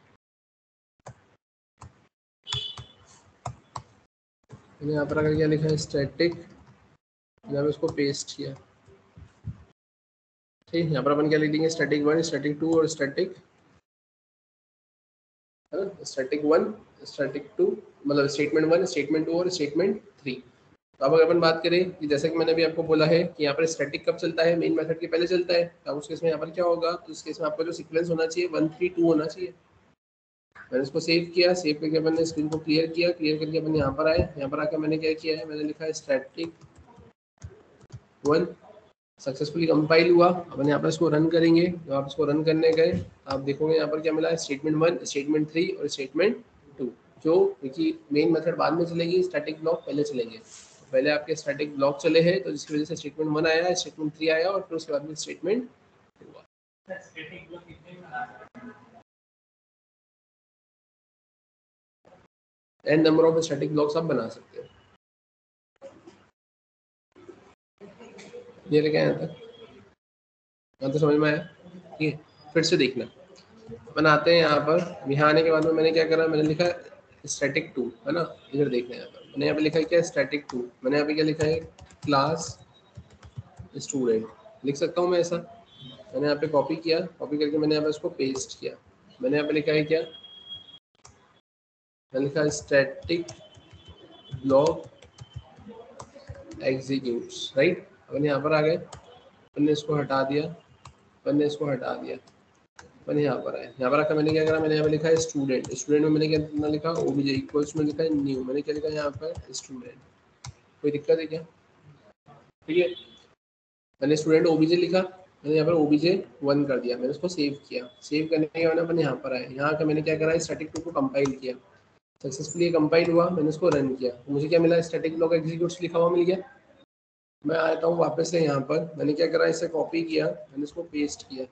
मैंने यहाँ पर अगर क्या लिखा है स्टैटिक, यहाँ पर इसको पेस्ट किया। ठीक, यहाँ पर अपन क्या लिख देंगे, स्टैटिक वन, स्टैटिक टू और static, static one, static two, मतलब स्टेटमेंट वन, स्टेटमेंट टू और स्टेटमेंट थ्री। तो अब अगर अपन बात करें कि जैसे कि मैंने अभी आपको बोला है कि यहाँ पर स्टैटिक कब चलता है, मेन मेथड के पहले चलता है, तब उस केस में यहाँ पर क्या होगा, तो उस केस में आपका जो सीक्वेंस होना चाहिए वन थ्री टू होना चाहिए। मैंने इसको सेव किया, सेव करके मैंने स्क्रीन को क्लियर किया, क्लियर करके अपन यहाँ पर आए, यहाँ पर आकर मैंने क्या किया है, मैंने लिखा है स्टैटिक वन, सक्सेसफुली कंपाइल हुआ। अपन यहाँ पर इसको रन करेंगे, जब आप इसको रन करने गए आप देखोगे यहाँ पर क्या मिला है, स्टेटमेंट वन, स्टेटमेंट थ्री और स्टेटमेंट टू। जो देखिए मेन मेथड बाद में चलेगी, स्टैटिक ब्लॉक पहले चलेंगे। तो पहले आपके स्टैटिक ब्लॉक चले हैं, तो जिसकी वजह से स्टेटमेंट वन आया, स्टेटमेंट थ्री आया और फिर उसके बाद में स्टेटमेंट टू आया। स्टैटिक ब्लॉक कितने में बना सकते हैं? N number of static blocks आप बना सकते हैं। ये लेके आया था, यहाँ तो समझ में आया, ठीक है। फिर से देखना, अपन आते हैं यहाँ पर, यहाँ आने के बाद में मैंने क्या करा, मैंने लिखा स्टैटिक टू, है ना, इधर देखना है यहाँ पर, मैंने यहाँ पे लिखा है क्या, स्टैटिक टू। मैंने यहाँ पे क्या लिखा है, क्लास स्टूडेंट लिख सकता हूँ मैं ऐसा। मैंने यहाँ पे कॉपी किया, कॉपी करके मैंने यहाँ पे उसको पेस्ट किया। मैंने यहाँ पे लिखा है क्या, मैंने लिखा स्टैटिक ब्लॉक एग्जीक्यूट्स, राइट। अपन यहाँ पर आ गए, अपन ने इसको हटा दिया, अपन ने इसको हटा दिया, मैंने यहाँ पर आया, यहाँ पर आकर मैंने क्या करा, मैंने यहाँ पे लिखा है स्टूडेंट। स्टूडेंट में मैंने क्या लिखा, ओबीजे इक्वल्स में लिखा है न्यू, मैंने क्या लिखा यहाँ पर स्टूडेंट। कोई दिक्कत है क्या, ठीक है। मैंने स्टूडेंट ओबीजे लिखा, मैंने यहाँ पर ओबीजे वन कर दिया, मैंने उसको सेव किया। सेव करने के बाद अपन यहाँ पर आए, यहाँ का मैंने क्या करा, स्टैटिक टू को कंपाइल किया, सक्सेसफुली कंपाइल हुआ, मैंने उसको रन किया, तो मुझे क्या मिला, स्टैटिक ब्लॉक एग्जीक्यूट्स लिखा हुआ मिल गया। मैं आता हूँ वापस से यहाँ पर, मैंने क्या करा, इसे कॉपी किया, मैंने इसको पेस्ट किया,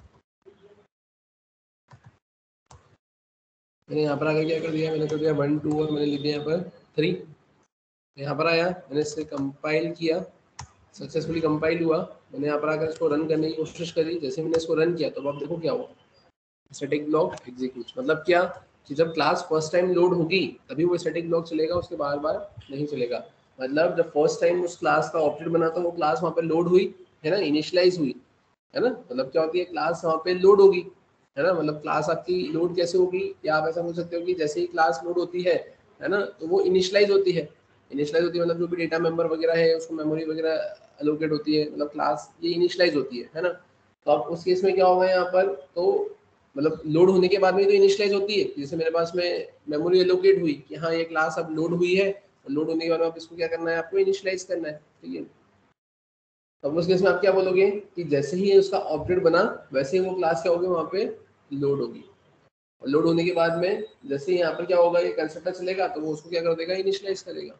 मैंने यहाँ पर आकर क्या कर दिया, मैंने कर दिया वन टू और मैंने लिख दिया यहाँ पर थ्री। यहाँ पर आया, मैंने इसे कंपाइल किया, सक्सेसफुली कंपाइल हुआ। मैंने यहाँ पर आकर इसको रन करने की कोशिश करी, जैसे मैंने इसको रन किया तो अब देखो क्या हुआ, स्टैटिक ब्लॉक एग्जीक्यूट। मतलब क्या कि जब क्लास फर्स्ट टाइम लोड होगी तभी वो स्टैटिक ब्लॉक चलेगा, उसके बार बार नहीं चलेगा। मतलब जब फर्स्ट टाइम उस क्लास का ऑब्जेक्ट बना तो वो क्लास वहाँ पे लोड हुई है ना, इनिशियलाइज हुई है ना। मतलब क्या होती है, क्लास वहाँ पे लोड होगी है ना। मतलब क्लास आपकी लोड कैसे होगी, या आप ऐसा बोल सकते हो कि जैसे ही क्लास लोड होती है है ना, तो वो इनिशियलाइज होती है। इनिशियलाइज होती है मतलब जो भी डेटा मेंबर वगैरह है उसको मेमोरी वगैरह एलोकेट होती है, मतलब क्लास ये इनिशियलाइज होती है है ना। तो अब उस केस में क्या होगा यहाँ पर, तो मतलब लोड होने के बाद में तो इनिशियलाइज होती है, जैसे मेरे पास में मेमोरी एलोकेट हुई कि हाँ ये क्लास अब लोड हुई है, लोड होने के बाद में आप इसको क्या करना है, आपको इनिशियलाइज करना है, ठीक है। अब उस केस में आप क्या बोलोगे कि जैसे ही उसका ऑब्जेक्ट बना वैसे ही वो क्लास क्या होगी वहाँ पे लोड होगी। और लोड होने के बाद में जैसे ही यहाँ पर क्या होगा, ये कंस्ट्रक्टर चलेगा तो वो उसको क्या कर देगा, इनिशियलाइज करेगा।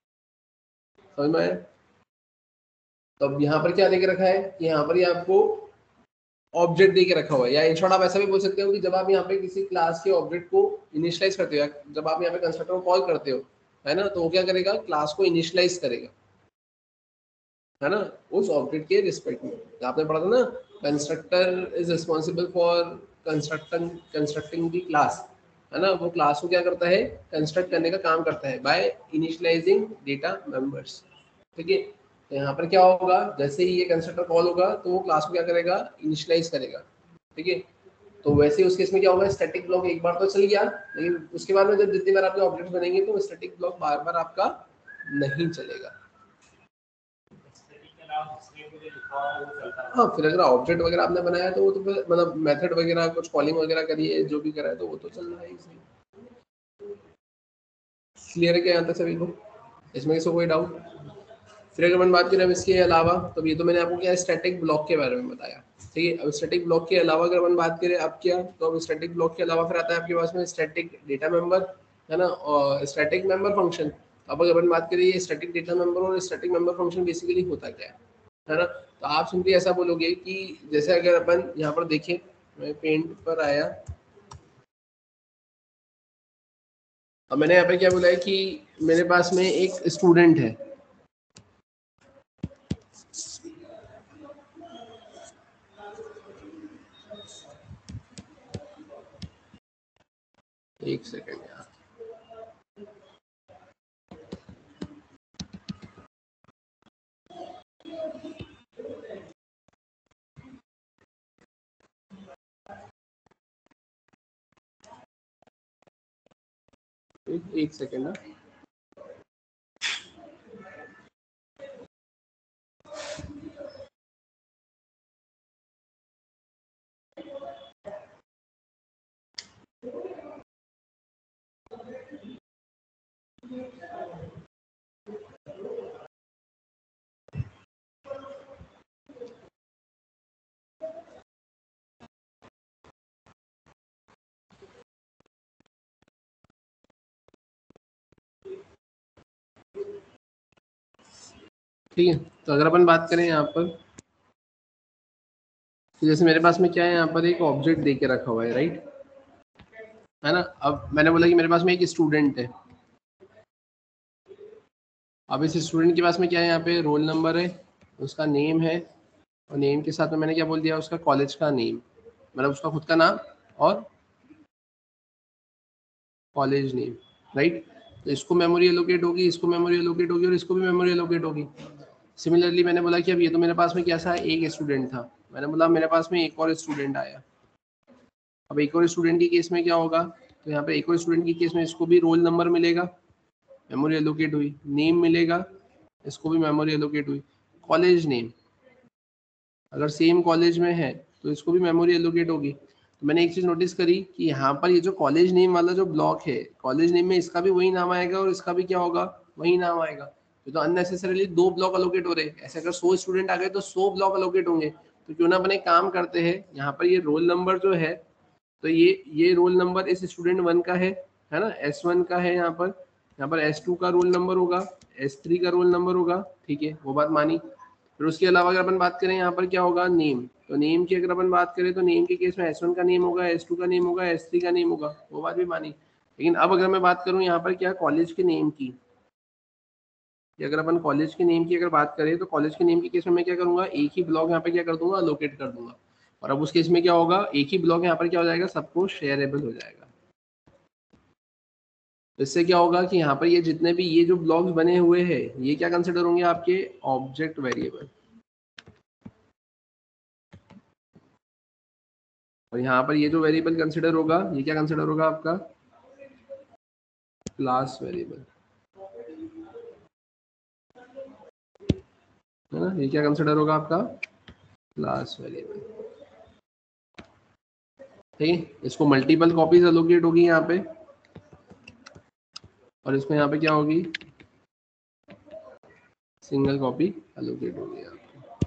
समझ में आया। तो अब यहाँ पर क्या देके रखा है कि यहाँ पर ये आपको ऑब्जेक्ट दे के रखा हुआ है, या इन शॉर्ट आप ऐसा भी बोल सकते हो कि जब आप यहाँ पे किसी क्लास के ऑब्जेक्ट को इनिशियलाइज करते हो, या जब आप यहाँ पे कंस्ट्रक्टर को कॉल करते हो है ना, तो वो क्या करेगा, क्लास को इनिशियलाइज करेगा है ना, उस ऑब्जेक्ट के रिस्पेक्ट में। तो आपने पढ़ा था ना, constructor is responsible for constructing constructing the class, है ना। वो क्लास को क्या करता है, कंस्ट्रक्ट करने का काम करता है बाय इनिशियलाइजिंग डेटा मेंबर्स, ठीक है। तो यहाँ पर क्या होगा, जैसे ही ये कंस्ट्रक्टर कॉल होगा तो वो क्लास को क्या करेगा, इनिशियलाइज करेगा, ठीक है। तो वैसे उस केस में क्या होगा, स्टैटिक ब्लॉक एक बार तो चल गया, लेकिन उसके बाद में जब जितनी बार आपके ऑब्जेक्ट बनेंगे तो स्टैटिक ब्लॉक बार बार आपका नहीं चलेगा। स्टैटिक के अलावा दूसरे को जो लिखा हुआ है वो चलता हाँ, है। फिर अगर ऑब्जेक्ट वगैरह आपने बनाया तो वो तो फिर मतलब मेथड वगैरह कुछ कॉलिंग वगैरह करिए, जो भी करा है तो वो तो चल रहा है ही सही। क्लियर है क्या यहाँ तक सभी को, इसमें किसी को कोई डाउट। फिर अगर अपन बात करें अब इसके अलावा, तो ये तो मैंने आपको क्या स्टैटिक ब्लॉक के बारे में बताया, ठीक है। अब स्टैटिक ब्लॉक के अलावा अगर अपन बात करें अब क्या, तो अब स्टैटिक ब्लॉक के अलावा फिर आता है आपके पास में स्टैटिक डेटा मेंबर, है ना, और स्टैटिक मेंबर फंक्शन। अब अगर अपन बात करें ये स्टैटिक डेटा मेंबर और स्टैटिक मेंबर फंक्शन बेसिकली होता क्या है है ना। तो आप सिंपली ऐसा बोलोगे कि जैसे अगर अपन यहाँ पर देखें, मैं पेंट पर आया, अब मैंने यहाँ पे क्या बोला है कि मेरे पास में एक स्टूडेंट है, एक सेकेंड यार, एक, एक सेकेंड ना। ठीक है। तो अगर अपन बात करें यहाँ पर, तो जैसे मेरे पास में क्या है, यहाँ पर एक ऑब्जेक्ट दे के रखा हुआ है, राइट, है ना। अब मैंने बोला कि मेरे पास में एक स्टूडेंट है। अब इस स्टूडेंट के पास में क्या है, यहाँ पे रोल नंबर है, उसका नेम है, और नेम के साथ में मैंने क्या बोल दिया, उसका कॉलेज का नेम, मतलब उसका खुद का नाम और कॉलेज नेम, राइट। तो इसको मेमोरी एलोकेट होगी, इसको मेमोरी एलोकेट होगी, और इसको भी मेमोरी एलोकेट होगी। सिमिलरली मैंने बोला कि अब ये तो मेरे पास में कैसा है, एक स्टूडेंट था, मैंने बोला मेरे पास में एक और स्टूडेंट आया। अब एक और स्टूडेंट की केस में क्या होगा, तो यहाँ पे एक और स्टूडेंट की केस में इसको भी रोल नंबर मिलेगा, मेमोरी एलोकेट हुई, नेम मिलेगा, इसको भी मेमोरी एलोकेट हुई, कॉलेज नेम अगर सेम कॉलेज में है तो इसको भी मेमोरी एलोकेट होगी। तो मैंने एक चीज नोटिस करी कि यहाँ पर ये जो कॉलेज नेम वाला जो ब्लॉक है, कॉलेज नेम में इसका भी वही नाम आएगा और इसका भी क्या होगा, वही नाम आएगा। तो अननेसेसरीली दो ब्लॉक अलोकेट हो रहे हैं। ऐसे अगर सौ स्टूडेंट आ गए तो सौ ब्लॉक अलोकेट होंगे। तो क्यों ना अपने काम करते हैं, यहाँ पर ये रोल नंबर जो है, तो ये ये रोल नंबर इस स्टूडेंट वन का है है ना, एस वन का है। यहाँ पर यहाँ पर एस टू का रोल नंबर होगा, एस थ्री का रोल नंबर होगा, ठीक है, वो बात मानी। फिर उसके अलावा अगर अपन बात करें, यहाँ पर क्या होगा, नेम। तो नेम की अगर अपन बात करें तो नेम के केस में एस वन का नेम होगा, एस टू का नेम होगा, एस थ्री का नेम होगा, वो बात भी मानी। लेकिन अब अगर मैं बात करूँ यहाँ पर क्या, कॉलेज के नेम की, अगर अपन कॉलेज के नेम की अगर बात करें, तो कॉलेज के नेम के केस में मैं क्या करूंगा, एक ही ब्लॉक यहाँ पे क्या कर दूंगा, लोकेट कर दूंगा। और अब उस केस में क्या होगा, एक ही ब्लॉक यहाँ पर क्या हो जाएगा, सबको शेयरेबल हो जाएगा। तो इससे क्या होगा कि यहाँ पर ये जितने भी ये जो ब्लॉक्स बने हुए हैं, ये क्या कंसिडर होंगे, आपके ऑब्जेक्ट वेरिएबल। और यहाँ पर ये जो वेरिएबल कंसिडर होगा, ये क्या कंसिडर होगा, आपका क्लास वेरिएबल, है ना। ये क्या कंसिडर होगा, आपका क्लास वेरिएबल, ठीक है। इसको मल्टीपल कॉपीज एलोकेट होगी यहाँ पे, और इसको यहाँ पे क्या होगी, सिंगल कॉपी एलोकेट होगी यहाँ पे।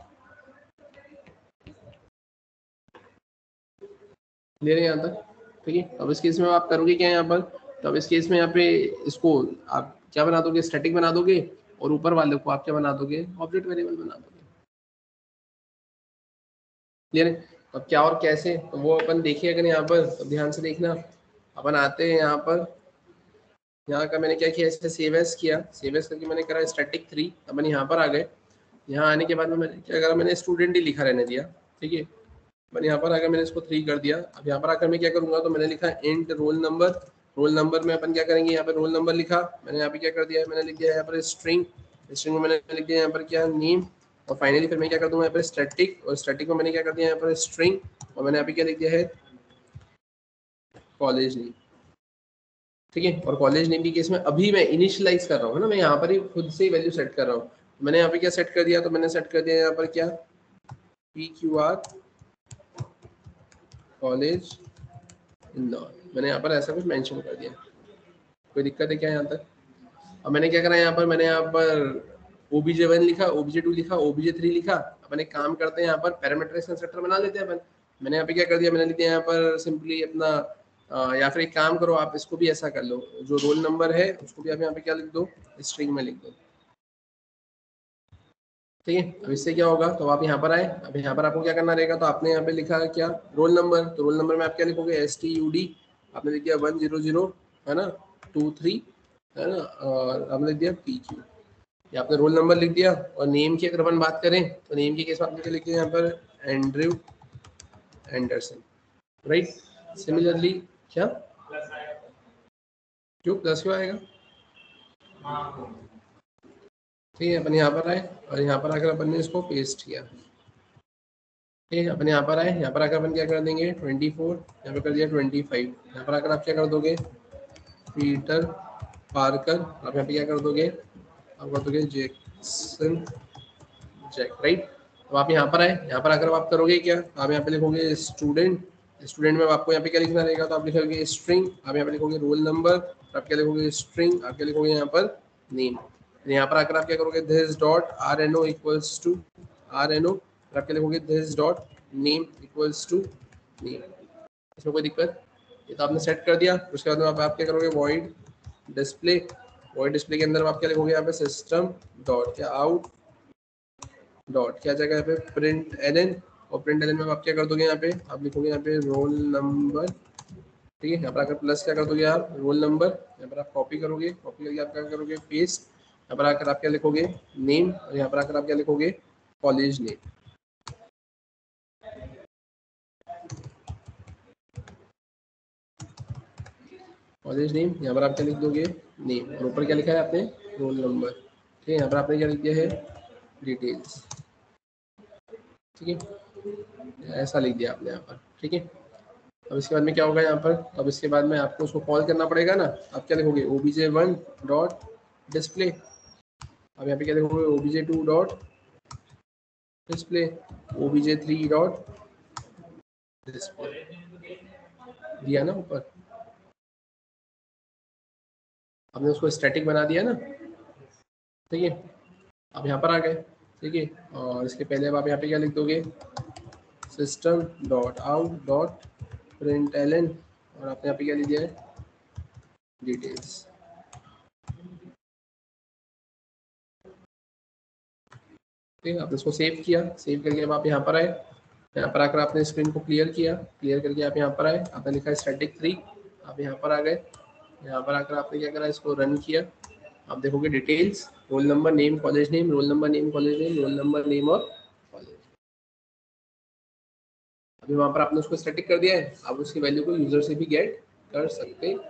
क्लियर है यहाँ तक, ठीक है। अब इस केस में आप करोगे क्या यहाँ पर, तो अब इस केस में यहाँ पे इसको आप क्या बना दोगे, स्टैटिक बना दोगे, और ऊपर वाले को आप क्या बना दोगे, ऑब्जेक्ट वेरिएबल बना दोगे। क्लियर है। अब क्या और कैसे, तो वो अपन देखिए, अगर यहाँ पर तो ध्यान से देखना। अपन आते हैं यहाँ पर, यहाँ का मैंने क्या किया, इससे सेव एस किया, सेव एस करके मैंने करा स्टैटिक थ्री। अपन यहाँ पर आ गए, यहाँ आने के बाद में मैंने क्या करा, मैंने स्टूडेंट ही लिखा रहने दिया, ठीक है। मैंने यहाँ पर आकर मैंने इसको थ्री कर दिया। अब यहाँ पर आकर मैं क्या करूंगा, तो मैंने लिखा int roll number. Roll number में अपन क्या करेंगे, यहाँ पर रोल नंबर लिखा, मैंने यहाँ पे क्या कर दिया, मैंने लिख दिया यहाँ पर स्ट्रिंग, स्ट्रिंग में मैंने लिख दिया यहाँ पर क्या, नेम। और फाइनली फिर मैं क्या कर दूंगा यहाँ पर स्टैटिक, और स्टैटिक में मैंने क्या कर दिया यहाँ पर स्ट्रिंग, और मैंने यहाँ पे क्या लिख दिया है, कॉलेज नेम, ठीक है। और कॉलेज नेम की केस में अभी मैं इनिशियलाइज कर रहा हूँ, है ना, मैं यहाँ पर ही खुद से वैल्यू सेट कर रहा हूँ। मैंने यहाँ पे क्या सेट कर दिया, तो मैंने सेट कर दिया यहाँ पर क्या, P Q R college Indore, मैंने यहाँ पर ऐसा कुछ मेंशन कर दिया। कोई दिक्कत है क्या यहाँ तक। अब मैंने क्या करा, यहाँ पर मैंने यहाँ पर ओबीजे वन लिखा, ओबीजे टू लिखा, ओबीजे थ्री लिखा। अपन एक काम करते हैं, यहाँ पर पैरामीटराइज्ड कंस्ट्रक्टर बना लेते हैं अपन। मैंने यहाँ पे क्या कर दिया, मैंने लिख दिया यहाँ पर सिंपली अपना आ, या फिर एक काम करो, आप इसको भी ऐसा कर लो, जो रोल नंबर है उसको भी आप यहाँ पे क्या लिख दो, स्ट्रिंग में लिख दो, ठीक है। अब इससे क्या होगा, तो आप यहाँ पर आए, अब यहाँ पर आपको क्या करना रहेगा, तो आपने यहाँ पे लिखा है क्या, रोल नंबर। तो रोल नंबर में आप क्या लिखोगे, एस टी यू डी, आपने लिख दिया वन जीरो जीरो, है ना, टू थ्री, है ना, और आपने लिख दिया पी क्यू, ये आपने रोल नंबर लिख दिया। और नेम की अगर अपन बात करें, तो नेम के केस में आपने क्या लिख दिया यहाँ पर, एंड्रयू एंडरसन, राइट। सिमिलरली क्या, क्यों प्लस क्यों आएगा, ठीक है। अपन यहाँ पर आए, और यहाँ पर आकर अपन ने इसको पेस्ट किया, ठीक है। अपन यहाँ पर आए, यहाँ पर आकर अपन क्या कर देंगे, ट्वेंटी फोर, यहाँ पर कर दिया ट्वेंटी फाइव। यहाँ पर आकर आप क्या कर दोगे, पीटर पार्कर, आप यहाँ पे क्या कर दोगे, आप कर दोगे जैक्सन जैक, राइट। तो आप यहाँ पर आए, यहाँ पर आकर आप करोगे क्या, आप यहाँ पे लिखोगे स्टूडेंट। स्टूडेंट में आपको यहाँ पे क्या लिखना रहेगा, तो आप लिखोगे स्ट्रिंग, आप यहाँ पे लिखोगे रोल नंबर, आप क्या लिखोगे स्ट्रिंग, आप क्या लिखोगे यहाँ पर नेम। यहाँ पर आकर आप क्या करोगे, this dot R N O equals to R N O, आप क्या लिखोगे, this dot name equals to name. इसमें कोई दिक्कत, ये तो आपने सेट कर दिया। उसके बाद में आप, आप क्या करोगे, वॉइड डिस्प्ले, वॉइड डिस्प्ले के अंदर आप क्या लिखोगे यहाँ पे, सिस्टम डॉट क्या आउट डॉट क्या जाएगा यहाँ पे प्रिंट एल एन, और प्रिंट एल एन में आप क्या कर दोगे यहाँ पे, आप लिखोगे यहाँ पे रोल नंबर, ठीक है। यहाँ पर आकर प्लस क्या कर दोगे आप रोल नंबर, यहाँ पर आप कॉपी करोगे, कॉपी करके आप क्या करोगे पेस्ट, यहाँ पर आकर आप क्या लिखोगे नेम, और यहाँ पर आकर आप क्या लिखोगे कॉलेज नेम, कॉलेज नेम, यहाँ पर आप क्या लिख दोगे नेम, और ऊपर क्या लिखा है आपने रोल नंबर, ठीक है। यहाँ पर आपने क्या लिख दिया है डिटेल्स, ठीक है, ऐसा लिख दिया आपने यहाँ पर, ठीक है। अब इसके बाद में क्या होगा यहाँ पर, अब इसके बाद में आपको उसको कॉल करना पड़ेगा ना, आप क्या लिखोगे ओबीजे वन डॉट डिस्प्ले, अब यहाँ पे क्या लिखोगे OBJ two dot display, OBJ three dot display, दिया ना ऊपर, आपने उसको स्टैटिक बना दिया ना, ठीक है। अब यहाँ पर आ गए, ठीक है, और इसके पहले अब आप यहाँ पे क्या लिख दोगे system dot out dot print L N, और आपने यहाँ पे क्या लिख दिया है डिटेल्स, ठीक है। आपने इसको सेव किया, सेव करके अब आप यहाँ पर आए, यहाँ पर आकर आपने स्क्रीन को क्लियर किया, क्लियर करके आप यहाँ पर आए, आपने लिखा है स्टैटिक थ्री, आप यहाँ पर आ गए, यहाँ पर आकर आपने क्या करा इसको रन किया, आप देखोगे details roll number name college name, roll number name college name, roll number name और कॉलेज, अभी वहाँ पर आपने उसको स्टैटिक कर दिया है, आप उसकी वैल्यू को यूजर से भी गेट कर सकते हैं।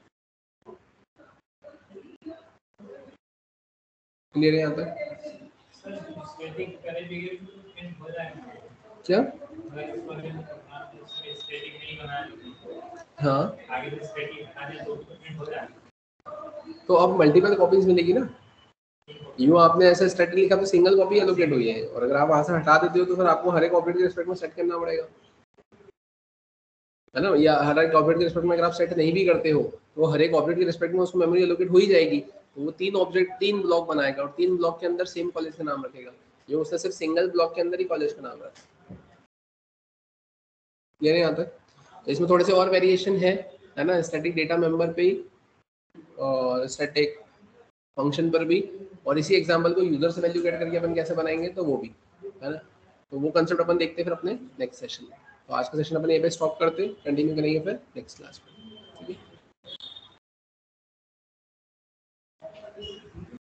क्लियर है यहाँ तक क्या? हाँ तो अब मल्टीपल कॉपीज मिलेगी ना, यूँ आपने ऐसा स्टैटिक लिखा तो सिंगल कॉपी एलोकेट हुई है, और अगर आप वहां से हटा देते हो तो फिर आपको हर एक ऑब्जेक्ट के रिस्पेक्ट में सेट करना पड़ेगा, है ना, या हर एक ऑब्जेक्ट के रिस्पेक्ट में अगर आप सेट नहीं भी करते हो तो हर एक ऑब्जेक्ट के रिस्पेक्ट में उसको मेमोरी एलोकेट हो ही जाएगी, तो वो तीन ऑब्जेक्ट तीन ब्लॉक बनाएगा और तीन ब्लॉक के अंदर सेम कॉलेज का नाम रखेगा, ये उसने सिर्फ सिंगल ब्लॉक के अंदर ही कॉलेज का नाम रखा। क्लियर है यहाँ तक? तो इसमें थोड़े से और वेरिएशन है है ना, स्टैटिक डेटा मेंबर पे ही और स्टैटिक फंक्शन पर भी, और इसी एग्जांपल को यूजर से वैल्यू गेट करके अपन कैसे बनाएंगे तो वो भी, है ना, तो वो कंसेप्ट अपन देखते हैं फिर अपने नेक्स्ट सेशन में। तो आज का सेशन अपन यहीं पे स्टॉप करते हैं, कंटिन्यू करेंगे फिर नेक्स्ट क्लास में।